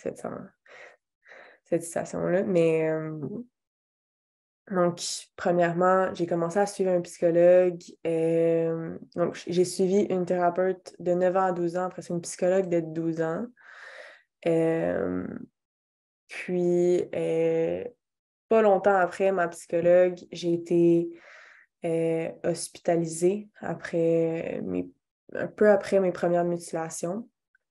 Speaker 2: situation-là. Mais donc, premièrement, j'ai commencé à suivre un psychologue. Donc, j'ai suivi une thérapeute de 9 ans à 12 ans, après c'est une psychologue de 12 ans. Puis, pas longtemps après ma psychologue, j'ai été hospitalisée un peu après mes premières mutilations.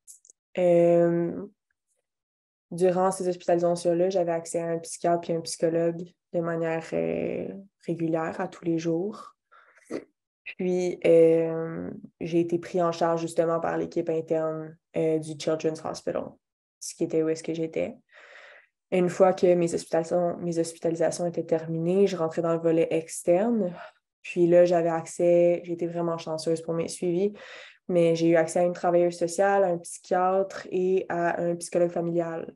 Speaker 2: Durant ces hospitalisations-là, j'avais accès à un psychiatre et un psychologue de manière régulière, à tous les jours. Puis, j'ai été pris en charge justement par l'équipe interne du Children's Hospital, ce qui était où est-ce que j'étais. Une fois que mes hospitalisations étaient terminées, je rentrais dans le volet externe. Puis là, j'étais vraiment chanceuse pour mes suivis, mais j'ai eu accès à une travailleuse sociale, à un psychiatre et à un psychologue familial.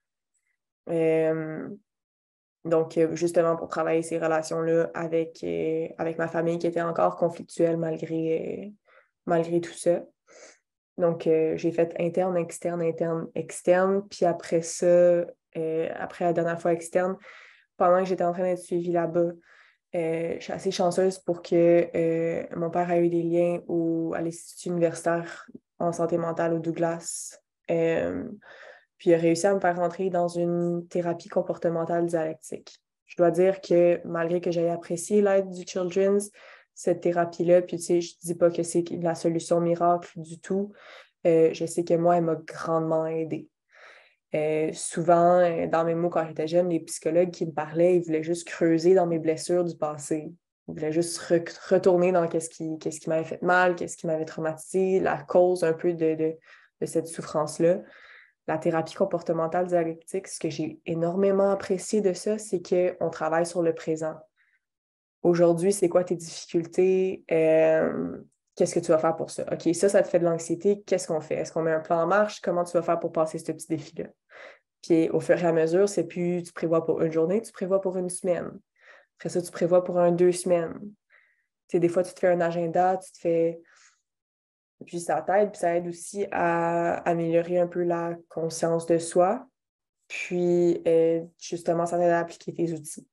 Speaker 2: Donc, justement, pour travailler ces relations-là avec ma famille qui était encore conflictuelle malgré tout ça. Donc, j'ai fait interne, externe. Puis après ça, après la dernière fois externe, pendant que j'étais en train d'être suivie là-bas, je suis assez chanceuse pour que mon père a eu des liens à l'Institut universitaire en santé mentale au Douglas. Puis il a réussi à me faire rentrer dans une thérapie comportementale dialectique. Je dois dire que malgré que j'aie apprécié l'aide du Children's, cette thérapie-là, puis tu sais, je dis pas que c'est la solution miracle du tout. Je sais que moi, elle m'a grandement aidée. Souvent, dans mes mots, quand j'étais jeune, les psychologues qui me parlaient, ils voulaient juste creuser dans mes blessures du passé. Ils voulaient juste retourner dans qu'est-ce qui m'avait fait mal, qu'est-ce qui m'avait traumatisé, la cause un peu de cette souffrance-là. La thérapie comportementale dialectique, ce que j'ai énormément apprécié de ça, c'est qu'on travaille sur le présent. Aujourd'hui, c'est quoi tes difficultés? Qu'est-ce que tu vas faire pour ça? OK, ça te fait de l'anxiété. Qu'est-ce qu'on fait? Est-ce qu'on met un plan en marche? Comment tu vas faire pour passer ce petit défi-là? Puis au fur et à mesure, c'est plus tu prévois pour une journée, tu prévois pour une semaine. Après ça, tu prévois pour 2 semaines. Tu sais, des fois, tu te fais un agenda, tu te fais. Puis ça t'aide, puis ça aide aussi à améliorer un peu la conscience de soi. Puis justement, ça t'aide à appliquer tes outils.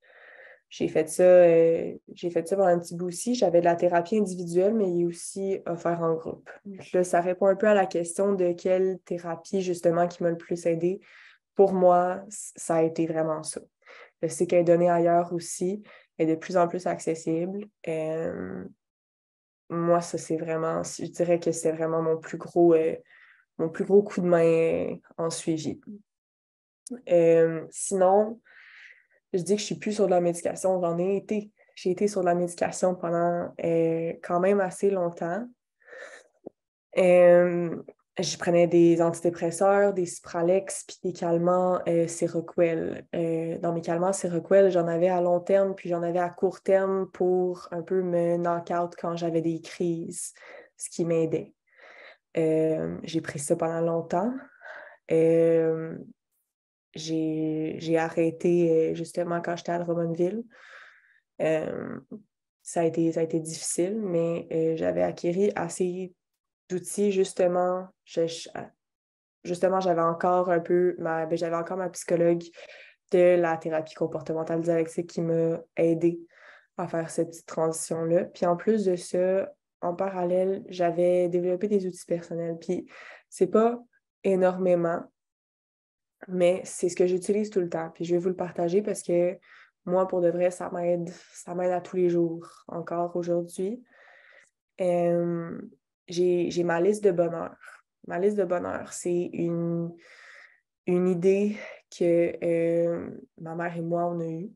Speaker 2: J'ai fait ça pendant un petit bout aussi. J'avais de la thérapie individuelle, mais il est aussi offert en groupe. Là, ça répond un peu à la question de quelle thérapie, justement, qui m'a le plus aidé. Pour moi, ça a été vraiment ça. Je sais qu'elle est donnée ailleurs aussi, elle est de plus en plus accessible. Moi, ça, c'est vraiment, je dirais que c'est vraiment mon plus gros coup de main en suivi. Sinon, je dis que je suis plus sur de la médication, j'en ai été. J'ai été sur de la médication pendant quand même assez longtemps. Je prenais des antidépresseurs, des Cipralex, puis des calmants Seroquel. Dans mes calmants Seroquel, j'en avais à long terme, puis j'en avais à court terme pour un peu me knock-out quand j'avais des crises, ce qui m'aidait. J'ai pris ça pendant longtemps. J'ai arrêté justement quand j'étais à Drummondville. Euh, ça a été difficile, mais j'avais acquis assez d'outils, justement. Justement, j'avais encore un peu j'avais encore ma psychologue de la thérapie comportementale dialectique qui m'a aidée à faire cette petite transition-là. Puis en plus de ça, en parallèle, j'avais développé des outils personnels. Puis c'est pas énormément, mais c'est ce que j'utilise tout le temps. Puis je vais vous le partager parce que moi, pour de vrai, ça m'aide à tous les jours, encore aujourd'hui. Euh, j'ai ma liste de bonheur. Ma liste de bonheur, c'est une idée que ma mère et moi, on a eue.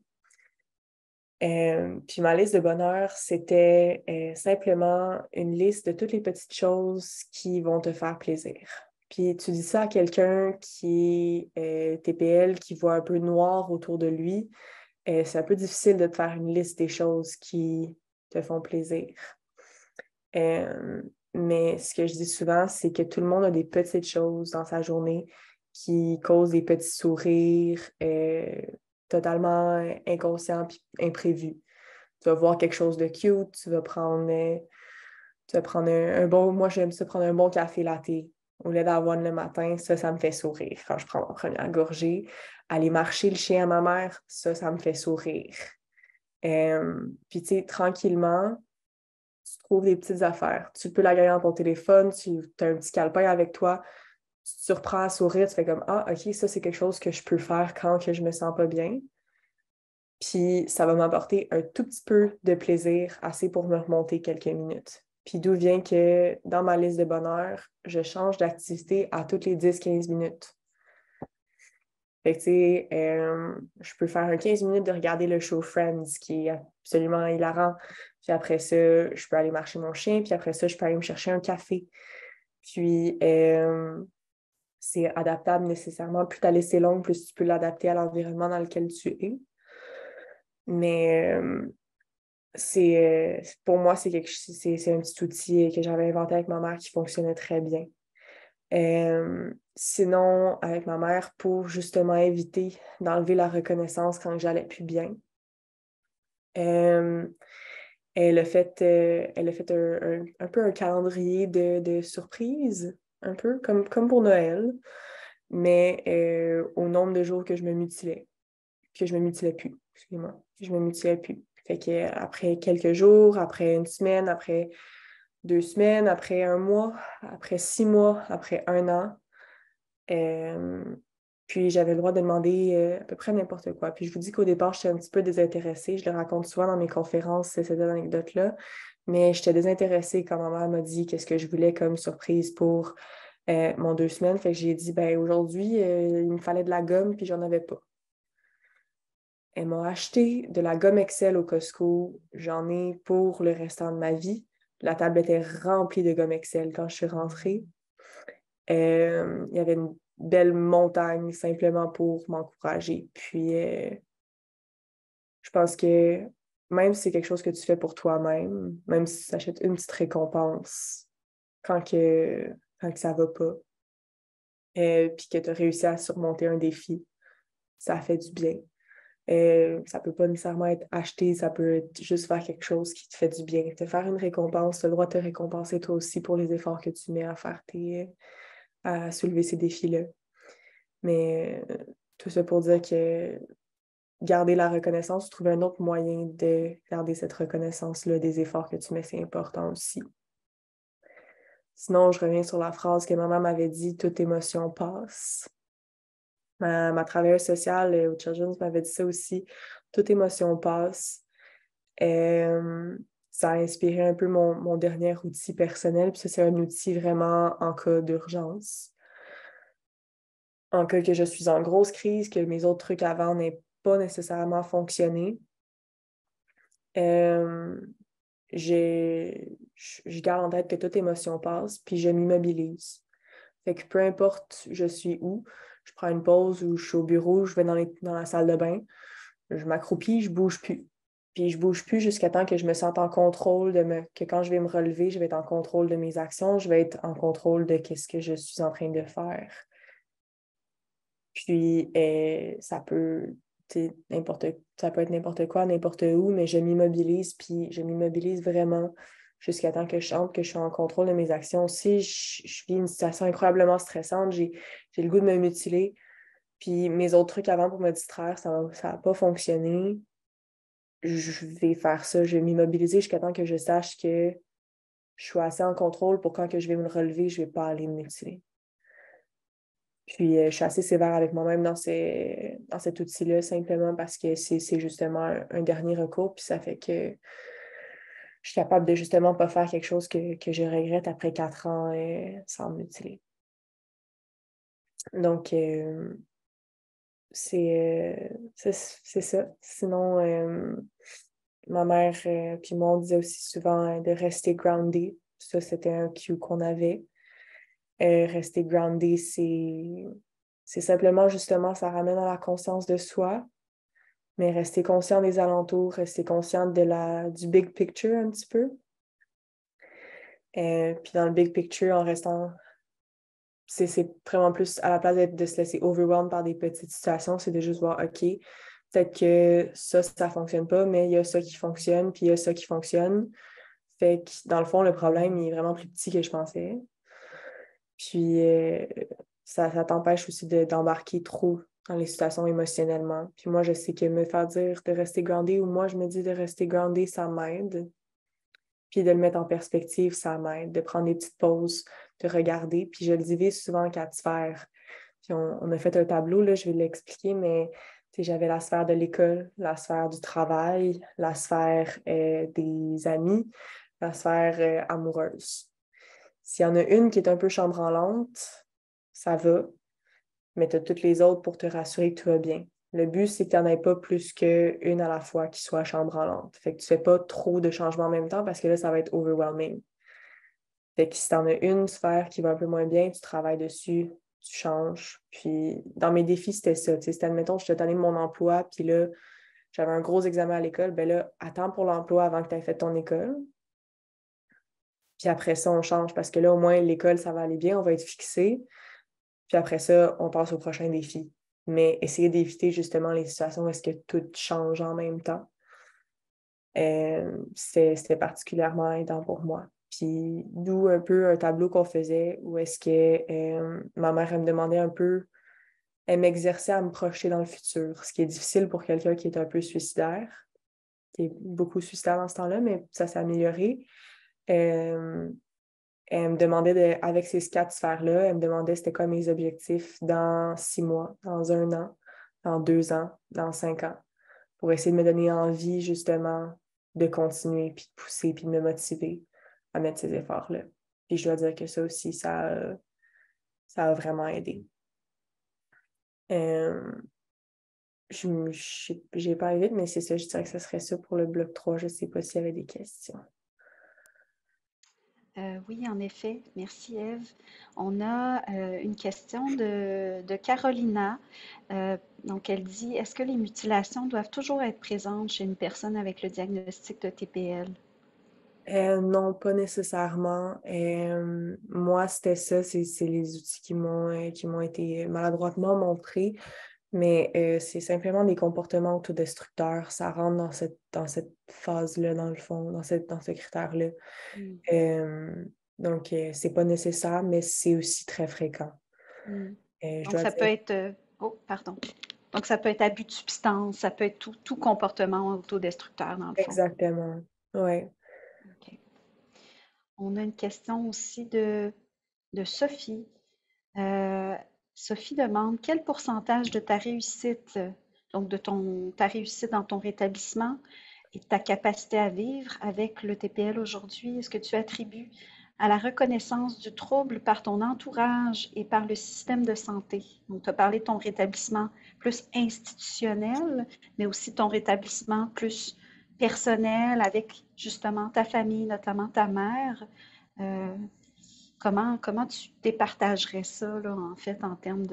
Speaker 2: Puis ma liste de bonheur, c'était simplement une liste de toutes les petites choses qui vont te faire plaisir. Puis tu dis ça à quelqu'un qui est TPL, qui voit un peu noir autour de lui, c'est un peu difficile de te faire une liste des choses qui te font plaisir. Euh, mais ce que je dis souvent, c'est que tout le monde a des petites choses dans sa journée qui causent des petits sourires totalement inconscients et imprévus. Tu vas voir quelque chose de cute, tu vas prendre un bon... Moi, j'aime ça prendre un bon café latte au lait d'avoine le matin. Ça me fait sourire quand je prends ma première gorgée. Aller marcher le chien à ma mère, ça me fait sourire. Puis, tu sais, tranquillement, tu trouves des petites affaires. Tu peux la gagner dans ton téléphone, tu as un petit calepin avec toi, tu te surprends à sourire, tu fais comme Ah, OK, ça, c'est quelque chose que je peux faire quand que je me sens pas bien. Puis ça va m'apporter un tout petit peu de plaisir, assez pour me remonter quelques minutes. Puis d'où vient que dans ma liste de bonheur, je change d'activité à toutes les 10-15 minutes. Fait que, tu sais, je peux faire un 15 minutes de regarder le show Friends, qui est absolument hilarant. Puis après ça, je peux aller marcher mon chien. Puis après ça, je peux aller me chercher un café. Puis, c'est adaptable nécessairement. Plus ta liste est longue, plus tu peux l'adapter à l'environnement dans lequel tu es. Mais pour moi, c'est un petit outil que j'avais inventé avec ma mère qui fonctionnait très bien. Sinon, avec ma mère, pour justement éviter d'enlever la reconnaissance quand j'allais plus bien, euh, elle a fait un peu un calendrier de surprises, un peu comme pour Noël, mais au nombre de jours que je me mutilais, plus, excusez-moi, que je me mutilais plus. Fait que après quelques jours, après une semaine, après 2 semaines, après un mois, après 6 mois, après un an, euh, puis j'avais le droit de demander à peu près n'importe quoi. Puis je vous dis qu'au départ, j'étais un petit peu désintéressée. Je le raconte souvent dans mes conférences, cette anecdote-là. Mais j'étais désintéressée quand ma mère m'a dit qu'est-ce que je voulais comme surprise pour mon 2 semaines. Fait que j'ai dit, ben aujourd'hui, il me fallait de la gomme, puis j'en avais pas. Elle m'a acheté de la gomme Excel au Costco. J'en ai pour le restant de ma vie. La table était remplie de gomme Excel quand je suis rentrée. Il y avait une belle montagne simplement pour m'encourager. Puis, je pense que même si c'est quelque chose que tu fais pour toi-même, même si tu achètes une petite récompense quand que ça va pas, puis que tu as réussi à surmonter un défi, ça fait du bien. Ça peut pas nécessairement être acheté, ça peut être juste faire quelque chose qui te fait du bien. Te faire une récompense, tu as le droit de te récompenser toi aussi pour les efforts que tu mets à soulever ces défis-là. Mais tout ça pour dire que garder la reconnaissance, trouver un autre moyen de garder cette reconnaissance-là des efforts que tu mets, c'est important aussi. Sinon, je reviens sur la phrase que maman m'avait dit, toute émotion passe. Ma travailleuse sociale au Children's m'avait dit ça aussi, toute émotion passe. Ça a inspiré un peu mon dernier outil personnel, puis ça, c'est un outil vraiment en cas d'urgence. En cas que je suis en grosse crise, que mes autres trucs avant n'aient pas nécessairement fonctionné, euh, je garde en tête que toute émotion passe, puis je m'immobilise. Fait que peu importe je suis où, je prends une pause ou je suis au bureau, je vais dans la salle de bain, je m'accroupis, je bouge plus. Puis je bouge plus jusqu'à temps que je me sente en contrôle que quand je vais me relever, je vais être en contrôle de mes actions, je vais être en contrôle de ce que je suis en train de faire. Puis, ça peut être n'importe quoi, n'importe où, mais je m'immobilise, puis je m'immobilise vraiment jusqu'à temps que je sente que je suis en contrôle de mes actions. Si je vis une situation incroyablement stressante, j'ai le goût de me mutiler, puis mes autres trucs avant pour me distraire, ça n'a pas fonctionné, je vais faire ça, je vais m'immobiliser jusqu'à temps que je sache que je suis assez en contrôle pour quand que je vais me relever, je ne vais pas aller me mutiler. Puis, je suis assez sévère avec moi-même dans cet outil-là, simplement parce que c'est justement un dernier recours, puis ça fait que je suis capable de justement pas faire quelque chose que je regrette après 4 ans sans m'utiliser. Donc, c'est ça. Sinon, ma mère puis moi, on disait aussi souvent de rester grounded. Ça, c'était un cue qu'on avait. Rester grounded, c'est simplement, justement, ça ramène à la conscience de soi, mais rester conscient des alentours, rester conscient du big picture un petit peu. Puis dans le big picture, en restant, c'est vraiment plus à la place de se laisser overwhelmed par des petites situations, c'est de juste voir, OK, peut-être que ça fonctionne pas, mais il y a ça qui fonctionne, puis il y a ça qui fonctionne. Fait que dans le fond, le problème il est vraiment plus petit que je pensais. Puis ça t'empêche aussi d'embarquer trop dans les situations émotionnellement. Puis moi, je sais que me faire dire de rester groundé ou moi, je me dis de rester groundé, ça m'aide. Puis de le mettre en perspective, ça m'aide. De prendre des petites pauses, de regarder. Puis je le divise souvent en 4 sphères. Puis on a fait un tableau, là, je vais l'expliquer, mais j'avais la sphère de l'école, la sphère du travail, la sphère des amis, la sphère amoureuse. S'il y en a une qui est un peu chambranlante, ça va, mais tu as toutes les autres pour te rassurer que tout va bien. Le but, c'est que tu n'en aies pas plus qu'une à la fois qui soit chambranlante. Fait que tu ne fais pas trop de changements en même temps parce que là, ça va être overwhelming. Fait que si tu en as une sphère qui va un peu moins bien, tu travailles dessus, tu changes. Puis dans mes défis, c'était ça. C'était, admettons, je te donnais mon emploi, puis là, j'avais un gros examen à l'école. Ben là, attends pour l'emploi avant que tu aies fait ton école. Puis après ça, on change parce que là, au moins, l'école, ça va aller bien, on va être fixé. Puis après ça, on passe au prochain défi. Mais essayer d'éviter justement les situations où est-ce que tout change en même temps. C'était particulièrement aidant pour moi. Puis d'où un peu un tableau qu'on faisait où est-ce que ma mère, elle me demandait un peu, elle m'exerçait à me projeter dans le futur, ce qui est difficile pour quelqu'un qui est un peu suicidaire, qui est beaucoup suicidaire dans ce temps-là, mais ça s'est amélioré. Euh, Elle me demandait, avec ces 4 sphères-là, elle me demandait c'était quoi mes objectifs dans 6 mois, dans 1 an, dans 2 ans, dans 5 ans, pour essayer de me donner envie, justement, de continuer, puis de pousser, puis de me motiver à mettre ces efforts-là. Puis je dois dire que ça aussi, ça a vraiment aidé. Euh, j'ai pas vite, mais c'est ça, je dirais que ce serait ça pour le bloc 3. Je sais pas s'il y avait des questions.
Speaker 1: Oui, en effet. Merci, Ève. On a une question de Carolina. Donc, elle dit, est-ce que les mutilations doivent toujours être présentes chez une personne avec le diagnostic de TPL?
Speaker 2: Non, pas nécessairement. Moi, c'était ça, c'est les outils qui m'ont été maladroitement montrés, mais c'est simplement des comportements autodestructeurs. Ça rentre dans cette phase-là, dans le fond, dans ce critère-là.
Speaker 1: Mm.
Speaker 2: Euh, donc, c'est pas nécessaire, mais c'est aussi très fréquent.
Speaker 1: Mm.
Speaker 2: Je
Speaker 1: Donc,
Speaker 2: dois
Speaker 1: ça peut
Speaker 2: dire
Speaker 1: être... oh, pardon. Donc, ça peut être abus de substance, ça peut être tout comportement autodestructeur, dans le fond.
Speaker 2: exactement. Ouais.
Speaker 1: OK. On a une question aussi de Sophie. Euh, Sophie demande quel pourcentage de ta réussite, donc ta réussite dans ton rétablissement et de ta capacité à vivre avec le TPL aujourd'hui, est-ce que tu attribues à la reconnaissance du trouble par ton entourage et par le système de santé? Donc, tu as parlé de ton rétablissement plus institutionnel, mais aussi ton rétablissement plus personnel avec justement ta famille, notamment ta mère. Euh, comment tu départagerais ça, là, en fait, en termes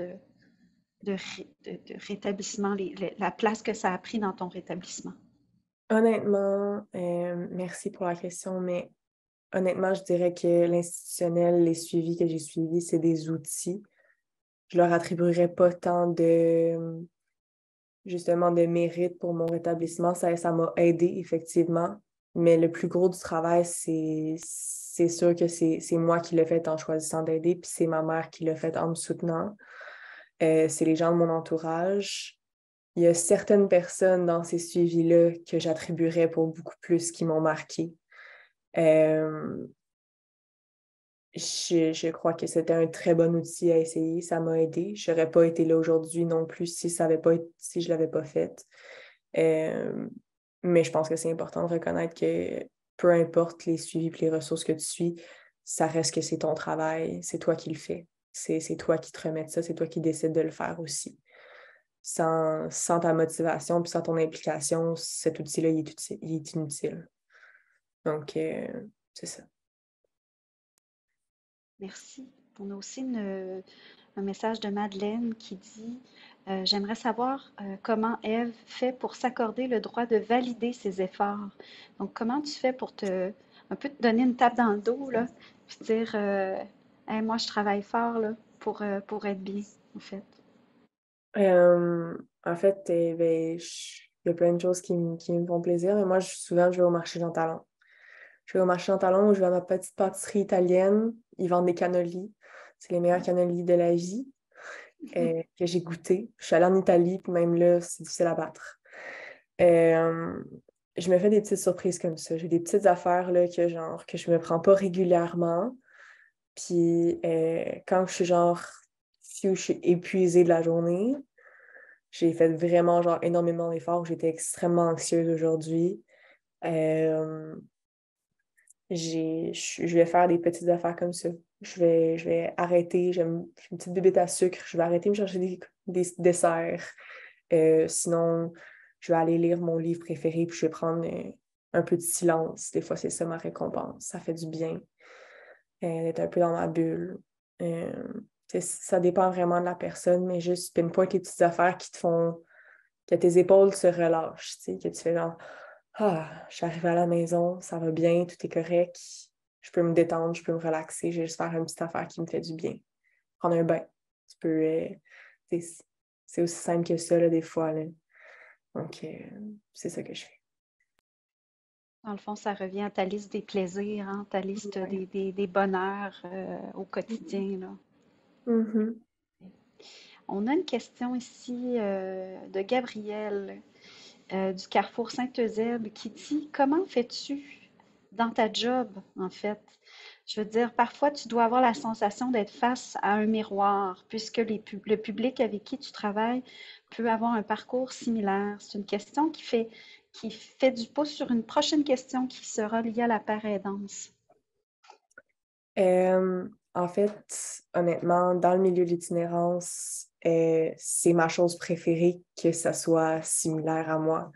Speaker 1: de rétablissement, la place que ça a pris dans ton rétablissement?
Speaker 2: Honnêtement, merci pour la question, mais honnêtement, je dirais que l'institutionnel, les suivis que j'ai suivis, c'est des outils. je leur attribuerais pas tant de, justement, de mérite pour mon rétablissement. Ça m'a aidé, effectivement. Mais le plus gros du travail, c'est sûr que c'est moi qui l'ai fait en choisissant d'aider, puis c'est ma mère qui l'a fait en me soutenant. C'est les gens de mon entourage. Il y a certaines personnes dans ces suivis-là que j'attribuerais pour beaucoup plus qui m'ont marqué. Euh, je crois que c'était un très bon outil à essayer. Ça m'a aidé. Je n'aurais pas été là aujourd'hui non plus si je ne l'avais pas fait. Euh, mais je pense que c'est important de reconnaître que peu importe les suivis et les ressources que tu suis, ça reste que c'est ton travail. C'est toi qui le fais. C'est toi qui te remets de ça. C'est toi qui décides de le faire aussi. Sans ta motivation puis sans ton implication, cet outil-là, il est inutile. Donc, c'est ça.
Speaker 1: Merci. On a aussi un message de Madeleine qui dit j'aimerais savoir comment Ève fait pour s'accorder le droit de valider ses efforts. Donc, comment tu fais pour un peu te donner une tape dans le dos, là, puis dire hey, moi, je travaille fort là, pour être bien, en fait.
Speaker 2: En fait, ben, il y a plein de choses qui me font plaisir, mais moi, souvent, je vais au marché Jean Talon. Je vais au marché Jean Talon où je vais à ma petite pâtisserie italienne. Ils vendent des cannolis. C'est les meilleurs cannolis de la vie que j'ai goûté. Je suis allée en Italie, puis même là, c'est difficile à battre. Euh, je me fais des petites surprises comme ça. J'ai des petites affaires là, que je me prends pas régulièrement. Puis quand je suis je suis épuisée de la journée, j'ai fait vraiment énormément d'efforts. J'étais extrêmement anxieuse aujourd'hui. Euh, je vais faire des petites affaires comme ça. Je vais arrêter. J'ai une petite bébête à sucre. Je vais arrêter de me chercher des desserts. Sinon, je vais aller lire mon livre préféré puis je vais prendre un peu de silence. Des fois, c'est ça ma récompense. Ça fait du bien d'être un peu dans ma bulle. Euh, Ça dépend vraiment de la personne, mais juste pinpoint les petites affaires qui te font que tes épaules se relâchent, tu sais, que tu fais genre ah, je suis arrivée à la maison, ça va bien, tout est correct, je peux me détendre, je peux me relaxer, je vais juste faire une petite affaire qui me fait du bien. Prendre un bain. Tu peux. C'est aussi simple que ça, là, des fois. Là. Donc, c'est ça que je fais.
Speaker 1: Dans le fond, ça revient à ta liste des plaisirs, hein, ta liste
Speaker 2: Ouais.
Speaker 1: des bonheurs au quotidien, là.
Speaker 2: Mhm.
Speaker 1: On a une question ici de Gabrielle du Carrefour Saint-Eusèbe qui dit comment fais-tu dans ta job, en fait? Je veux dire, parfois, tu dois avoir la sensation d'être face à un miroir, puisque le public avec qui tu travailles peut avoir un parcours similaire. C'est une question qui fait du pouce sur une prochaine question qui sera liée à la paraidance.
Speaker 2: En fait, honnêtement, dans le milieu de l'itinérance, c'est ma chose préférée que ça soit similaire à moi.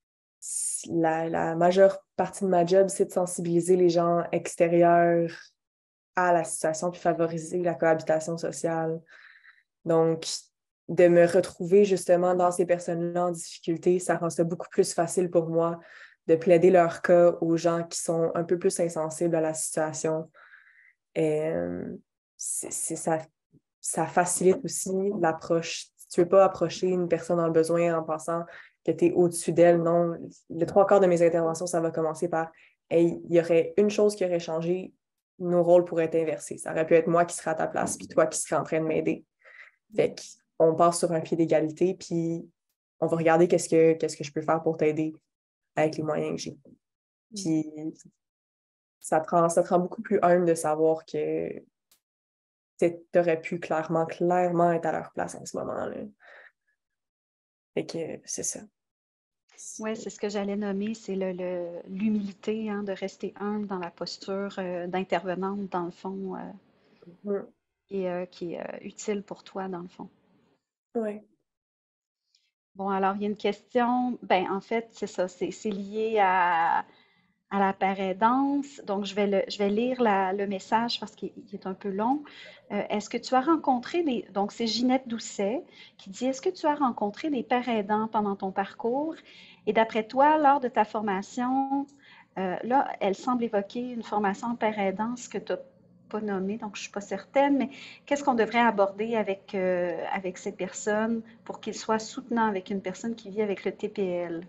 Speaker 2: La majeure partie de ma job, c'est de sensibiliser les gens extérieurs à la situation puis favoriser la cohabitation sociale. Donc, de me retrouver justement dans ces personnes-là en difficulté, ça rend ça beaucoup plus facile pour moi de plaider leur cas aux gens qui sont un peu plus insensibles à la situation. Euh, ça, ça facilite aussi l'approche. Tu ne veux pas approcher une personne dans le besoin en pensant que tu es au-dessus d'elle. Non, les trois quarts de mes interventions, ça va commencer par hey, il y aurait une chose qui aurait changé, nos rôles pourraient être inversés. Ça aurait pu être moi qui serais à ta place, puis toi qui serais en train de m'aider. Fait qu'on part sur un pied d'égalité, puis on va regarder qu'est-ce que je peux faire pour t'aider avec les moyens que j'ai. Puis ça te rend beaucoup plus humble de savoir que tu aurais pu clairement être à leur place en ce moment-là. Fait que c'est ça.
Speaker 1: Oui, c'est ce que j'allais nommer, c'est l'humilité, hein, de rester humble dans la posture d'intervenante, dans le fond,
Speaker 2: Mm.
Speaker 1: qui est utile pour toi, dans le fond.
Speaker 2: Ouais.
Speaker 1: Bon, alors, il y a une question, ben, en fait, c'est ça, c'est lié à la paraidance. Donc, je vais lire le message parce qu'il est un peu long. Est-ce que tu as rencontré donc, c'est Ginette Doucet qui dit, est-ce que tu as rencontré des paraidants pendant ton parcours? Et d'après toi, lors de ta formation, là, elle semble évoquer une formation en paraidance que tu as pas nommé, donc je ne suis pas certaine, mais qu'est-ce qu'on devrait aborder avec ces personnes pour qu'ils soient soutenants avec une personne qui vit avec le TPL?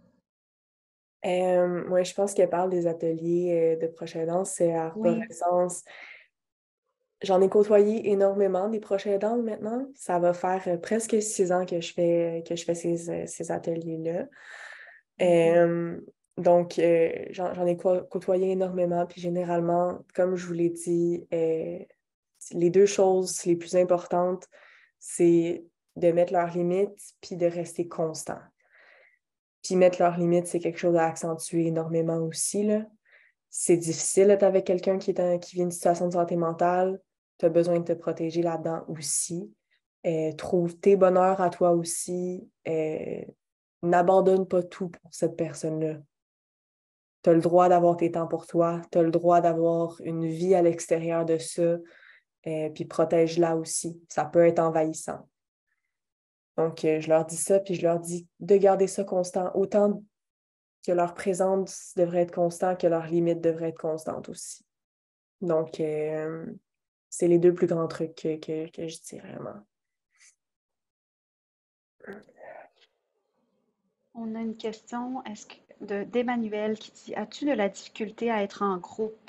Speaker 2: Ouais, je pense qu'elle parle des ateliers de proche aidance, c'est
Speaker 1: Oui.
Speaker 2: arborescence. J'en ai côtoyé énormément des proches aidants maintenant. Ça va faire presque 6 ans que je fais ces ateliers-là.
Speaker 1: Mhm.
Speaker 2: Euh, donc, j'en ai côtoyé énormément. Puis généralement, comme je vous l'ai dit, les deux choses les plus importantes, c'est de mettre leurs limites puis de rester constant. Puis mettre leurs limites, c'est quelque chose à accentuer énormément aussi, là. C'est difficile d'être avec quelqu'un qui vit une situation de santé mentale. Tu as besoin de te protéger là-dedans aussi. Trouve tes bonheurs à toi aussi. N'abandonne pas tout pour cette personne-là. Tu as le droit d'avoir tes temps pour toi. Tu as le droit d'avoir une vie à l'extérieur de ça. Puis protège-la aussi. Ça peut être envahissant. Donc, je leur dis ça, puis je leur dis de garder ça constant. Autant que leur présence devrait être constante, que leurs limites devraient être constantes aussi. Donc, c'est les deux plus grands trucs que je dirais vraiment.
Speaker 1: On a une question d'Emmanuel qui dit, as-tu de la difficulté à être en groupe?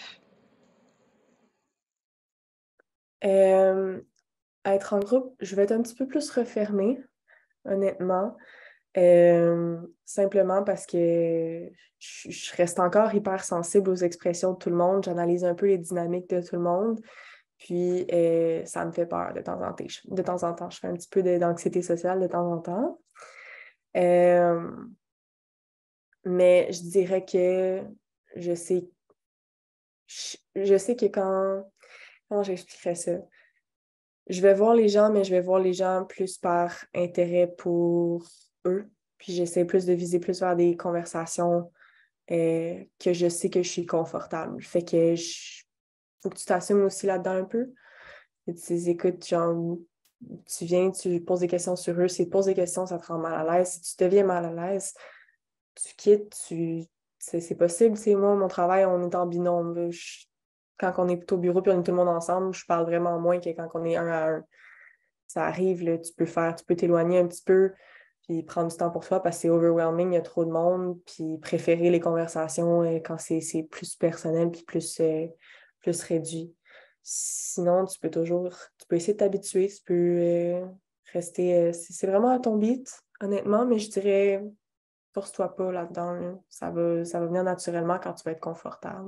Speaker 2: Euh, Être en groupe, je vais être un petit peu plus refermée, honnêtement. Simplement parce que je reste encore hyper sensible aux expressions de tout le monde. J'analyse un peu les dynamiques de tout le monde. Puis, ça me fait peur de temps en temps. De temps en temps, je fais un petit peu d'anxiété sociale de temps en temps. Euh, mais je dirais que je sais, je sais que comment j'expliquerais ça? Je vais voir les gens, mais je vais voir les gens plus par intérêt pour eux. Puis j'essaie plus de viser plus vers des conversations que je sais que je suis confortable. Fait que faut que tu t'assumes aussi là-dedans un peu. Et tu dis, écoute, genre, tu viens, tu poses des questions sur eux. Si tu poses des questions, ça te rend mal à l'aise. Si tu deviens mal à l'aise, tu quittes, c'est possible. Tu sais, moi, mon travail, on est en binôme. Quand on est au bureau puis on est tout le monde ensemble, je parle vraiment moins que quand on est un à un. Ça arrive, là, tu peux t'éloigner un petit peu puis prendre du temps pour toi parce que c'est overwhelming, il y a trop de monde, puis préférer les conversations quand c'est plus personnel puis plus réduit. Sinon, tu peux essayer de t'habituer, tu peux rester, c'est vraiment à ton beat, honnêtement, mais je dirais, force-toi pas là-dedans, là. Ça va venir naturellement quand tu vas être confortable.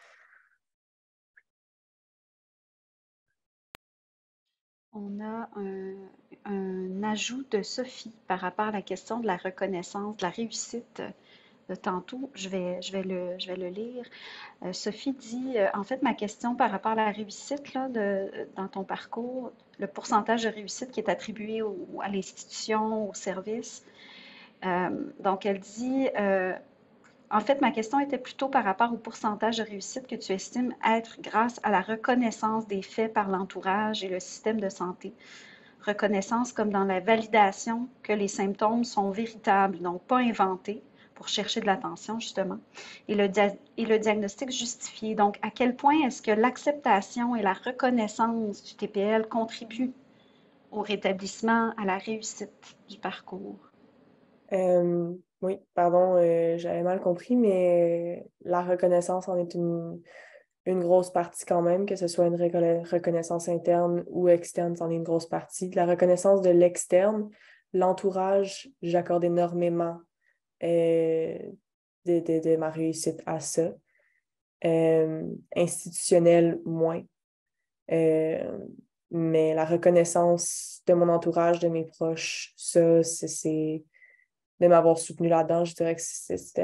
Speaker 1: On a un ajout de Sophie par rapport à la question de la reconnaissance, de la réussite de tantôt. Je vais le lire. Sophie dit, en fait, ma question par rapport à la réussite là, dans ton parcours, le pourcentage de réussite qui est attribué à l'institution, au service. Donc, elle dit, en fait, ma question était plutôt par rapport au pourcentage de réussite que tu estimes être grâce à la reconnaissance des faits par l'entourage et le système de santé. Reconnaissance comme dans la validation que les symptômes sont véritables, donc pas inventés pour chercher de l'attention, justement, et le diagnostic justifié. Donc, à quel point est-ce que l'acceptation et la reconnaissance du TPL contribuent au rétablissement, à la réussite du parcours?
Speaker 2: Oui, pardon, j'avais mal compris, mais la reconnaissance en est une grosse partie quand même, que ce soit une reconnaissance interne ou externe, c'en est une grosse partie. La reconnaissance de l'externe, l'entourage, j'accorde énormément euh, de ma réussite à ça. Institutionnel, moins. Euh, mais la reconnaissance de mon entourage, de mes proches, ça, c'est de m'avoir soutenu là-dedans. Je dirais que c'était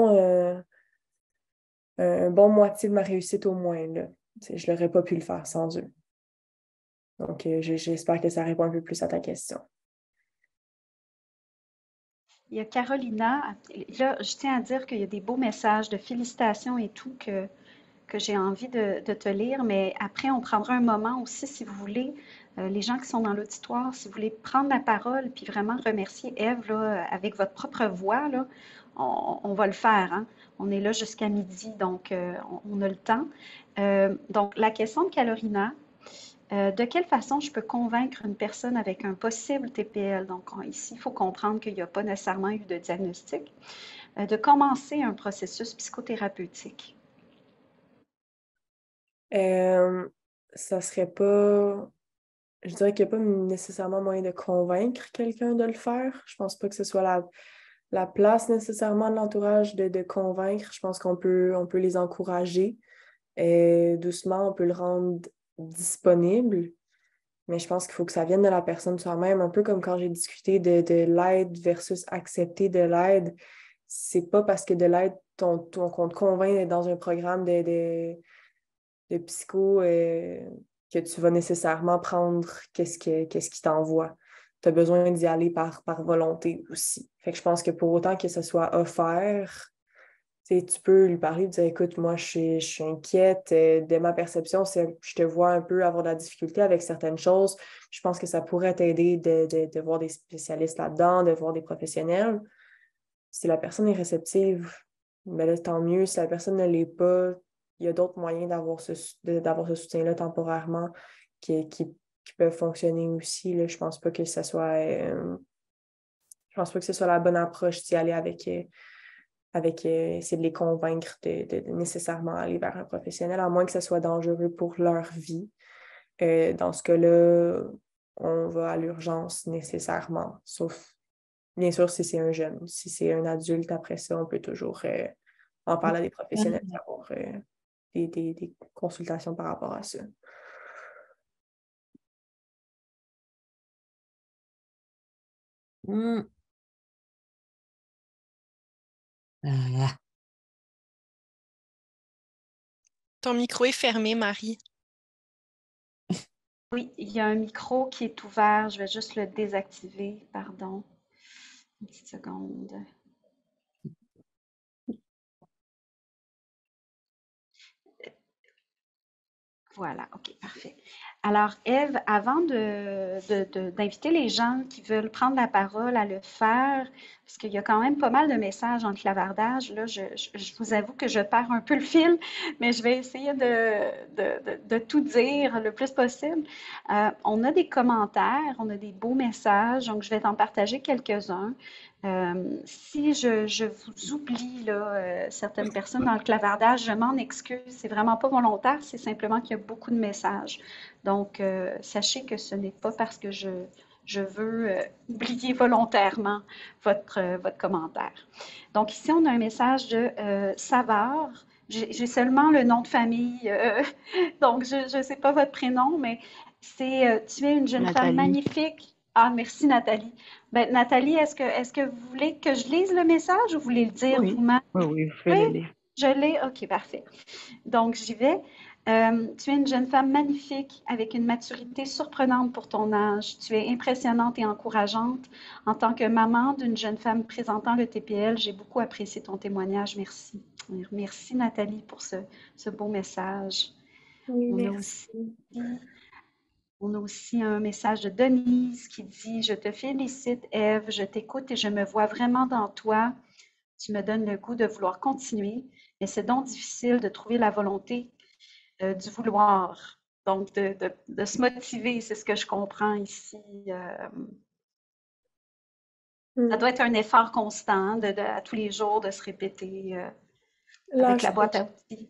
Speaker 2: un bon moitié de ma réussite au moins, là. Je n'aurais pas pu le faire sans eux. Donc, j'espère que ça répond un peu plus à ta question.
Speaker 1: Il y a Carolina, là, je tiens à dire qu'il y a des beaux messages de félicitations et tout que j'ai envie de te lire, mais après, on prendra un moment aussi, si vous voulez, les gens qui sont dans l'auditoire, si vous voulez prendre la parole puis vraiment remercier Ève là, avec votre propre voix, là, on va le faire, hein. On est là jusqu'à midi, donc on a le temps. Donc, la question de Calorina, de quelle façon je peux convaincre une personne avec un possible TPL, donc ici, il faut comprendre qu'il n'y a pas nécessairement eu de diagnostic, de commencer un processus psychothérapeutique?
Speaker 2: Euh, Ça serait pas. Je dirais qu'il n'y a pas nécessairement moyen de convaincre quelqu'un de le faire. Je pense pas que ce soit la place nécessairement de l'entourage de convaincre. Je pense on peut les encourager. Et doucement, on peut le rendre disponible. Mais je pense qu'il faut que ça vienne de la personne soi-même. Un peu comme quand j'ai discuté de l'aide versus accepter de l'aide. C'est pas parce que de l'aide, qu'on te convainc d'être dans un programme de psycho que tu vas nécessairement prendre qu'est-ce qui t'envoie. Tu as besoin d'y aller par volonté aussi. Fait que je pense que pour autant que ce soit offert, tu peux lui parler et dire écoute, moi je suis inquiète. De ma perception, je te vois un peu avoir de la difficulté avec certaines choses. Je pense que ça pourrait t'aider de voir des spécialistes là-dedans, de voir des professionnels. Si la personne est réceptive, ben là, tant mieux. Si la personne ne l'est pas, il y a d'autres moyens d'avoir ce soutien-là temporairement qui peuvent fonctionner aussi. Là. Je pense pas que ce soit la bonne approche d'y aller avec essayer de les convaincre de nécessairement aller vers un professionnel, à moins que ce soit dangereux pour leur vie. Dans ce cas-là, on va à l'urgence nécessairement, sauf bien sûr si c'est un jeune. Si c'est un adulte, après ça, on peut toujours en parler à des professionnels, avoir des consultations par rapport à ça.
Speaker 3: Hmm. Ah.
Speaker 4: Ton micro est fermé, Marie.
Speaker 1: Oui, il y a un micro qui est ouvert. Je vais juste le désactiver. Pardon. Une petite seconde. Voilà, OK, parfait. Alors, Ève, avant d'inviter les gens qui veulent prendre la parole à le faire, parce qu'il y a quand même pas mal de messages en clavardage, là, je vous avoue que je perds un peu le fil, mais je vais essayer de tout dire le plus possible. On a des commentaires, on a des beaux messages, donc je vais t'en partager quelques-uns. Si je vous oublie là, certaines personnes dans le clavardage, je m'en excuse. C'est vraiment pas volontaire, c'est simplement qu'il y a beaucoup de messages. Donc, sachez que ce n'est pas parce que je veux oublier volontairement votre commentaire. Donc, ici, on a un message de Savard. J'ai seulement le nom de famille, donc je ne sais pas votre prénom, mais c'est tu es une jeune femme
Speaker 3: Nathalie.
Speaker 1: magnifique. Ah, merci Nathalie. Ben, Nathalie, est-ce que vous voulez que je lise le message ou vous voulez le dire
Speaker 3: Oui,
Speaker 1: vous-même?
Speaker 3: oui, vous pouvez
Speaker 1: Oui,
Speaker 3: le lire.
Speaker 1: je l'ai. OK, parfait. Donc, j'y vais. Tu es une jeune femme magnifique avec une maturité surprenante pour ton âge. Tu es impressionnante et encourageante. En tant que maman d'une jeune femme présentant le TPL, j'ai beaucoup apprécié ton témoignage. Merci. Merci Nathalie pour ce beau message.
Speaker 2: Oui,
Speaker 1: On a
Speaker 2: merci.
Speaker 1: aussi, on a aussi un message de Denise qui dit: Je te félicite, Ève, je t'écoute et je me vois vraiment dans toi. Tu me donnes le goût de vouloir continuer, mais c'est donc difficile de trouver la volonté du vouloir. Donc, de se motiver, c'est ce que je comprends ici. Ça doit être un effort constant hein, à tous les jours de se répéter avec la
Speaker 2: Lâche pas.
Speaker 1: boîte à outils.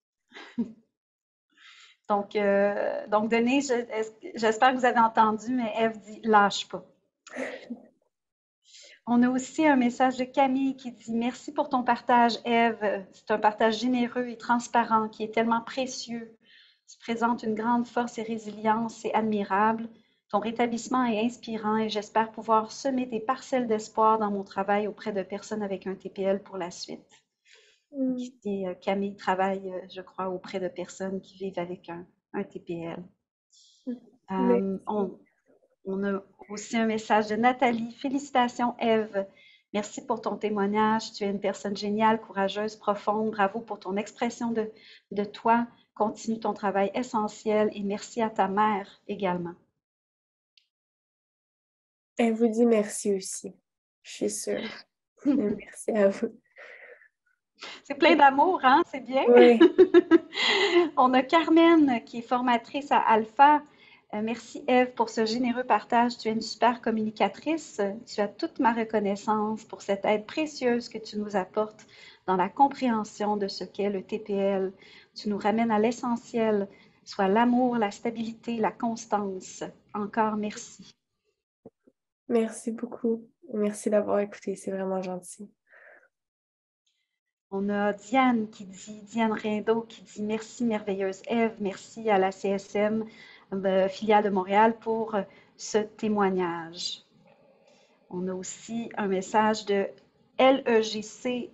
Speaker 1: Donc Denise, j'espère que vous avez entendu, mais Ève dit lâche pas. On a aussi un message de Camille qui dit merci pour ton partage, Ève. C'est un partage généreux et transparent qui est tellement précieux. Tu présentes une grande force et résilience, c'est admirable. Ton rétablissement est inspirant et j'espère pouvoir semer des parcelles d'espoir dans mon travail auprès de personnes avec un TPL pour la suite. Ici, Camille travaille, je crois, auprès de personnes qui vivent avec un TPL.
Speaker 2: Merci.
Speaker 1: On a aussi un message de Nathalie. Félicitations, Ève. Merci pour ton témoignage. Tu es une personne géniale, courageuse, profonde. Bravo pour ton expression de toi. Continue ton travail essentiel et merci à ta mère également.
Speaker 2: Elle vous dit merci aussi. Je suis sûre. Merci à vous.
Speaker 1: C'est plein d'amour, hein? C'est bien.
Speaker 2: Oui,
Speaker 1: On a Carmen qui est formatrice à Alpha. Merci Ève pour ce généreux partage. Tu es une super communicatrice. Tu as toute ma reconnaissance pour cette aide précieuse que tu nous apportes dans la compréhension de ce qu'est le TPL. Tu nous ramènes à l'essentiel, soit l'amour, la stabilité, la constance. Encore merci.
Speaker 2: merci beaucoup. Merci d'avoir écouté, c'est vraiment gentil.
Speaker 1: On a Diane Rindo qui dit merci merveilleuse Ève, merci à la CSM filiale de Montréal pour ce témoignage. On a aussi un message de LEGC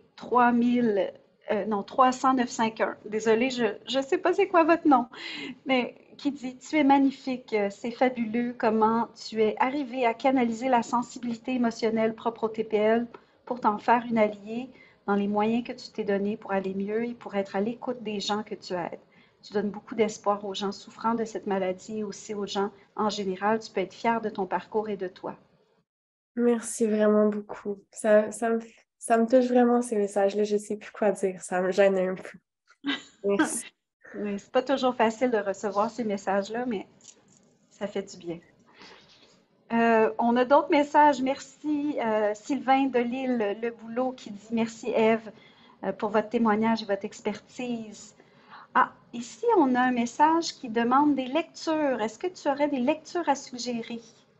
Speaker 1: 30951. Désolée, je ne sais pas c'est quoi votre nom, mais qui dit tu es magnifique, c'est fabuleux comment tu es arrivé à canaliser la sensibilité émotionnelle propre au TPL pour t'en faire une alliée dans les moyens que tu t'es donnés pour aller mieux et pour être à l'écoute des gens que tu aides. Tu donnes beaucoup d'espoir aux gens souffrant de cette maladie et aussi aux gens en général. Tu peux être fier de ton parcours et de toi.
Speaker 2: Merci vraiment beaucoup. Ça me touche vraiment ces messages-là. Je ne sais plus quoi dire. Ça me gêne un peu. Merci.
Speaker 1: Oui, c'est pas toujours facile de recevoir ces messages-là, mais ça fait du bien. On a d'autres messages. Merci Sylvain de Lille, Le Boulot, qui dit merci Ève pour votre témoignage et votre expertise. Ah, ici, on a un message qui demande des lectures. Est-ce que tu aurais des lectures à suggérer?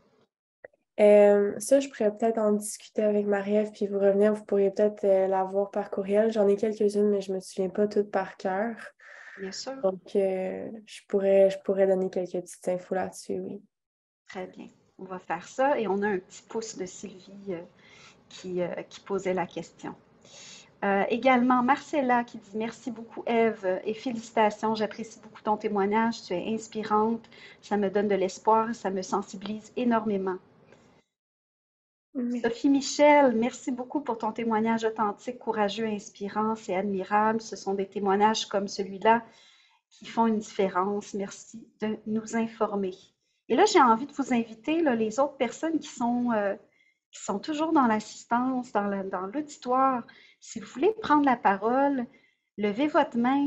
Speaker 2: Ça, je pourrais peut-être en discuter avec Marie-Ève puis vous revenir. Vous pourriez peut-être la voir par courriel. J'en ai quelques-unes, mais je ne me souviens pas toutes par cœur.
Speaker 1: Bien sûr.
Speaker 2: Donc, je pourrais donner quelques petites infos là-dessus, oui.
Speaker 1: Très bien. On va faire ça. Et on a un petit pouce de Sylvie qui posait la question. Également, Marcella qui dit merci beaucoup Ève et félicitations, j'apprécie beaucoup ton témoignage, tu es inspirante, ça me donne de l'espoir, ça me sensibilise énormément.
Speaker 2: Merci.
Speaker 1: Sophie Michel, merci beaucoup pour ton témoignage authentique, courageux, inspirant, c'est admirable, ce sont des témoignages comme celui-là qui font une différence, merci de nous informer. Et là, j'ai envie de vous inviter, là, les autres personnes qui sont toujours dans l'assistance, dans l'auditoire, si vous voulez prendre la parole, levez votre main.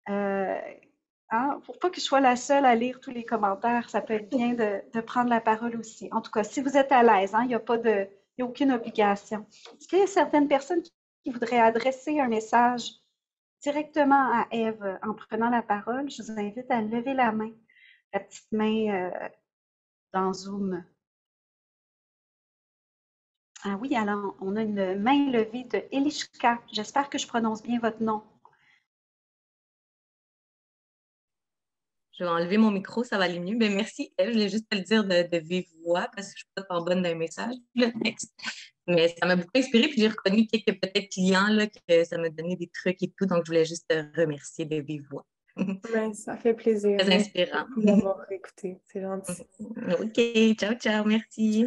Speaker 1: Pour pas que je sois la seule à lire tous les commentaires, ça peut être bien de prendre la parole aussi. En tout cas, si vous êtes à l'aise, il n'y a pas de, il y a aucune obligation. Est-ce qu'il y a certaines personnes qui voudraient adresser un message directement à Ève en prenant la parole? Je vous invite à lever la main, la petite main dans Zoom. Ah oui, alors, on a une main levée de Elichka. J'espère que je prononce bien votre nom.
Speaker 3: Je vais enlever mon micro, ça va aller mieux. Mais merci, Ève. Je voulais juste te le dire de vive voix parce que je ne suis pas bonne d'un message, le texte. Mais ça m'a beaucoup inspiré, puis j'ai reconnu quelques peut-être clients là, que ça m'a donné des trucs et tout. Donc, je voulais juste te remercier de vive voix.
Speaker 2: Mais ça fait plaisir.
Speaker 3: Très
Speaker 2: Merci
Speaker 3: inspirant.
Speaker 2: beaucoup d'avoir écouté. C'est gentil.
Speaker 3: OK, ciao, ciao, merci.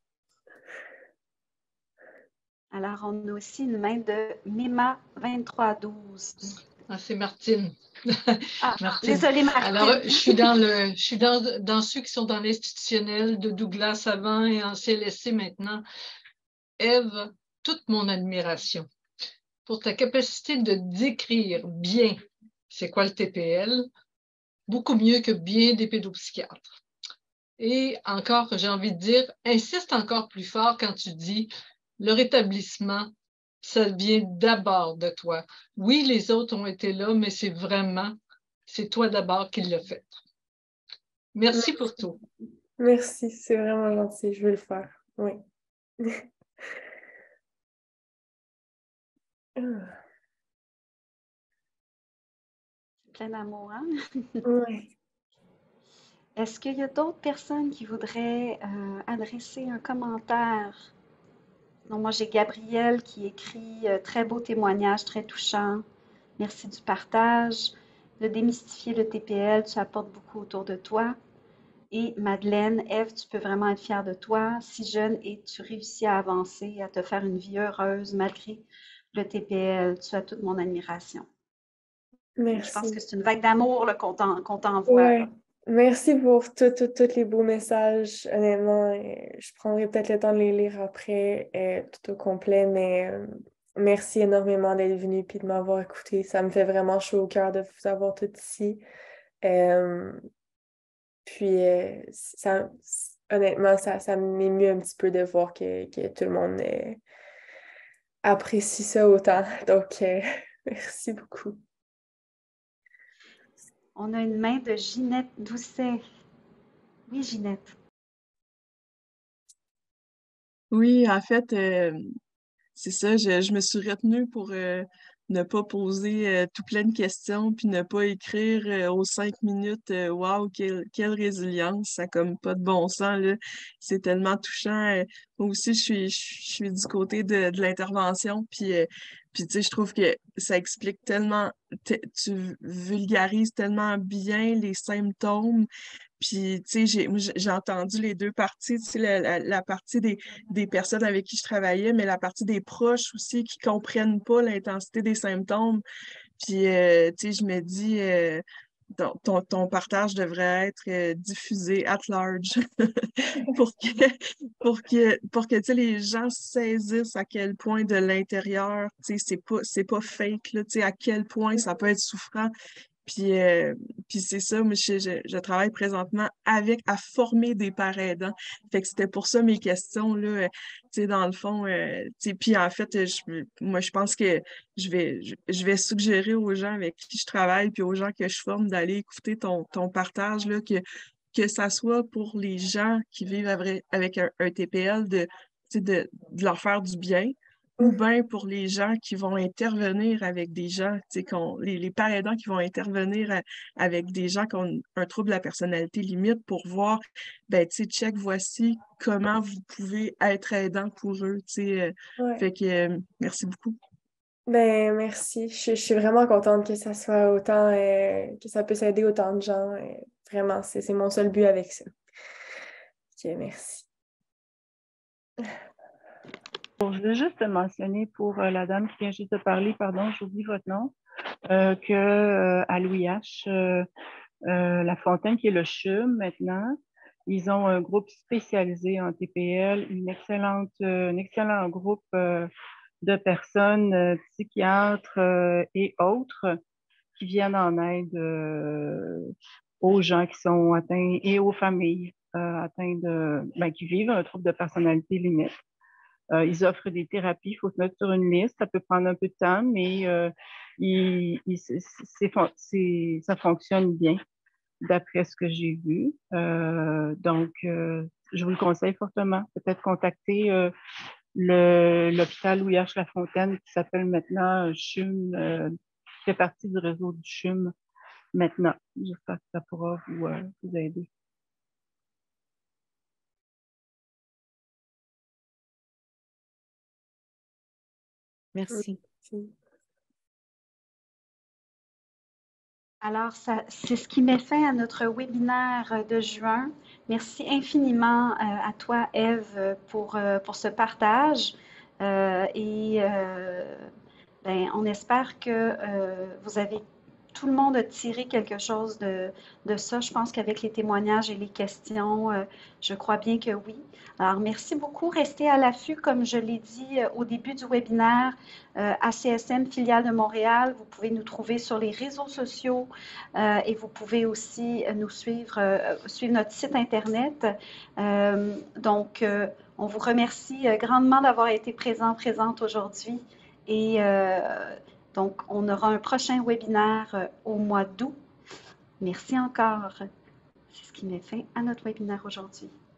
Speaker 1: Alors, on a aussi une main de Mima 2312.
Speaker 5: Ah, c'est Martine.
Speaker 1: Ah,
Speaker 5: Martine.
Speaker 1: désolée, Martine.
Speaker 5: Alors, je suis dans ceux qui sont dans l'institutionnel de Douglas avant et en CLSC maintenant. Ève, toute mon admiration pour ta capacité de décrire bien c'est quoi le TPL, beaucoup mieux que bien des pédopsychiatres. Et encore, j'ai envie de dire, insiste encore plus fort quand tu dis le rétablissement, ça vient d'abord de toi. Oui, les autres ont été là, mais c'est toi d'abord qui l'as fait. Merci pour tout.
Speaker 2: Merci, c'est vraiment gentil. Je vais le faire. Oui.
Speaker 1: Plein d'amour, hein?
Speaker 2: Oui.
Speaker 1: Est-ce qu'il y a d'autres personnes qui voudraient adresser un commentaire? Non, moi, j'ai Gabrielle qui écrit très beau témoignage, très touchant. Merci du partage. De démystifier le TPL, tu apportes beaucoup autour de toi. Et Madeleine, Ève, tu peux vraiment être fière de toi, si jeune et tu réussis à avancer, à te faire une vie heureuse malgré le TPL. Tu as toute mon admiration. Je pense
Speaker 2: Merci.
Speaker 1: que c'est une vague d'amour là, qu'on t'envoie.
Speaker 2: Ouais.
Speaker 1: Là.
Speaker 2: Merci pour tous les beaux messages. Honnêtement, je prendrai peut-être le temps de les lire après, tout au complet, mais merci énormément d'être venu et de m'avoir écouté. Ça me fait vraiment chaud au cœur de vous avoir tout ici. Euh, Puis, honnêtement, ça m'émeut un petit peu de voir que tout le monde apprécie ça autant. Donc, merci beaucoup.
Speaker 1: On a une main de Ginette Doucet. Oui, Ginette.
Speaker 6: Oui, en fait, c'est ça, je me suis retenue pour ne pas poser tout plein de questions, puis ne pas écrire aux 5 minutes Waouh, quelle résilience, ça a comme pas de bon sens, là. C'est tellement touchant. Moi aussi, je suis du côté de l'intervention, puis tu sais, je trouve que ça explique tellement, tu vulgarises tellement bien les symptômes. Puis, tu sais, j'ai entendu les deux parties, tu sais, la partie des personnes avec qui je travaillais, mais la partie des proches aussi qui comprennent pas l'intensité des symptômes. Puis, tu sais, je me dis, ton partage devrait être diffusé at large pour que tu sais, les gens saisissent à quel point de l'intérieur, tu sais, c'est pas fake, là, tu sais, à quel point ça peut être souffrant. Puis c'est ça, moi, je travaille présentement à former des parents aidants. Fait que c'était pour ça mes questions, là, tu sais, dans le fond, tu sais, puis en fait, moi, je pense que je vais suggérer aux gens avec qui je travaille puis aux gens que je forme d'aller écouter ton partage, là, que ça soit pour les gens qui vivent avec un TPL, tu sais, de leur faire du bien, ou bien pour les gens qui vont intervenir avec des gens, tu sais, les parents aidants qui vont intervenir avec des gens qui ont un trouble de la personnalité limite pour voir, ben, tu sais, check, voici comment vous pouvez être aidant pour eux, tu sais.
Speaker 2: Ouais.
Speaker 6: Fait que, merci beaucoup.
Speaker 2: Ben, merci. Je suis vraiment contente que ça soit autant, que ça puisse aider autant de gens. Vraiment, c'est mon seul but avec ça. Ok, merci.
Speaker 7: Bon, je veux juste mentionner pour la dame qui vient juste de parler, pardon, j'oublie votre nom, que à Louis H, La Fontaine, qui est le CHUM maintenant, ils ont un groupe spécialisé en TPL, un excellent groupe de personnes, psychiatres et autres, qui viennent en aide aux gens qui sont atteints et aux familles atteintes qui vivent un trouble de personnalité limite. Ils offrent des thérapies, il faut se mettre sur une liste, ça peut prendre un peu de temps, mais ça fonctionne bien d'après ce que j'ai vu. Donc, je vous le conseille fortement. Peut-être contacter l'hôpital Louis H. Lafontaine qui s'appelle maintenant CHUM, qui fait partie du réseau du CHUM maintenant. J'espère que ça pourra vous aider.
Speaker 3: Merci.
Speaker 1: Alors, c'est ce qui met fin à notre webinaire de juin. Merci infiniment à toi, Ève, pour ce partage. On espère que vous avez tout le monde a tiré quelque chose de ça. Je pense qu'avec les témoignages et les questions, je crois bien que oui. Alors, merci beaucoup. Restez à l'affût, comme je l'ai dit au début du webinaire, ACSM Filiale de Montréal. Vous pouvez nous trouver sur les réseaux sociaux et vous pouvez aussi nous suivre notre site Internet. On vous remercie grandement d'avoir été présente aujourd'hui. Et donc, on aura un prochain webinaire au mois d'août. Merci encore. C'est ce qui met fin à notre webinaire aujourd'hui.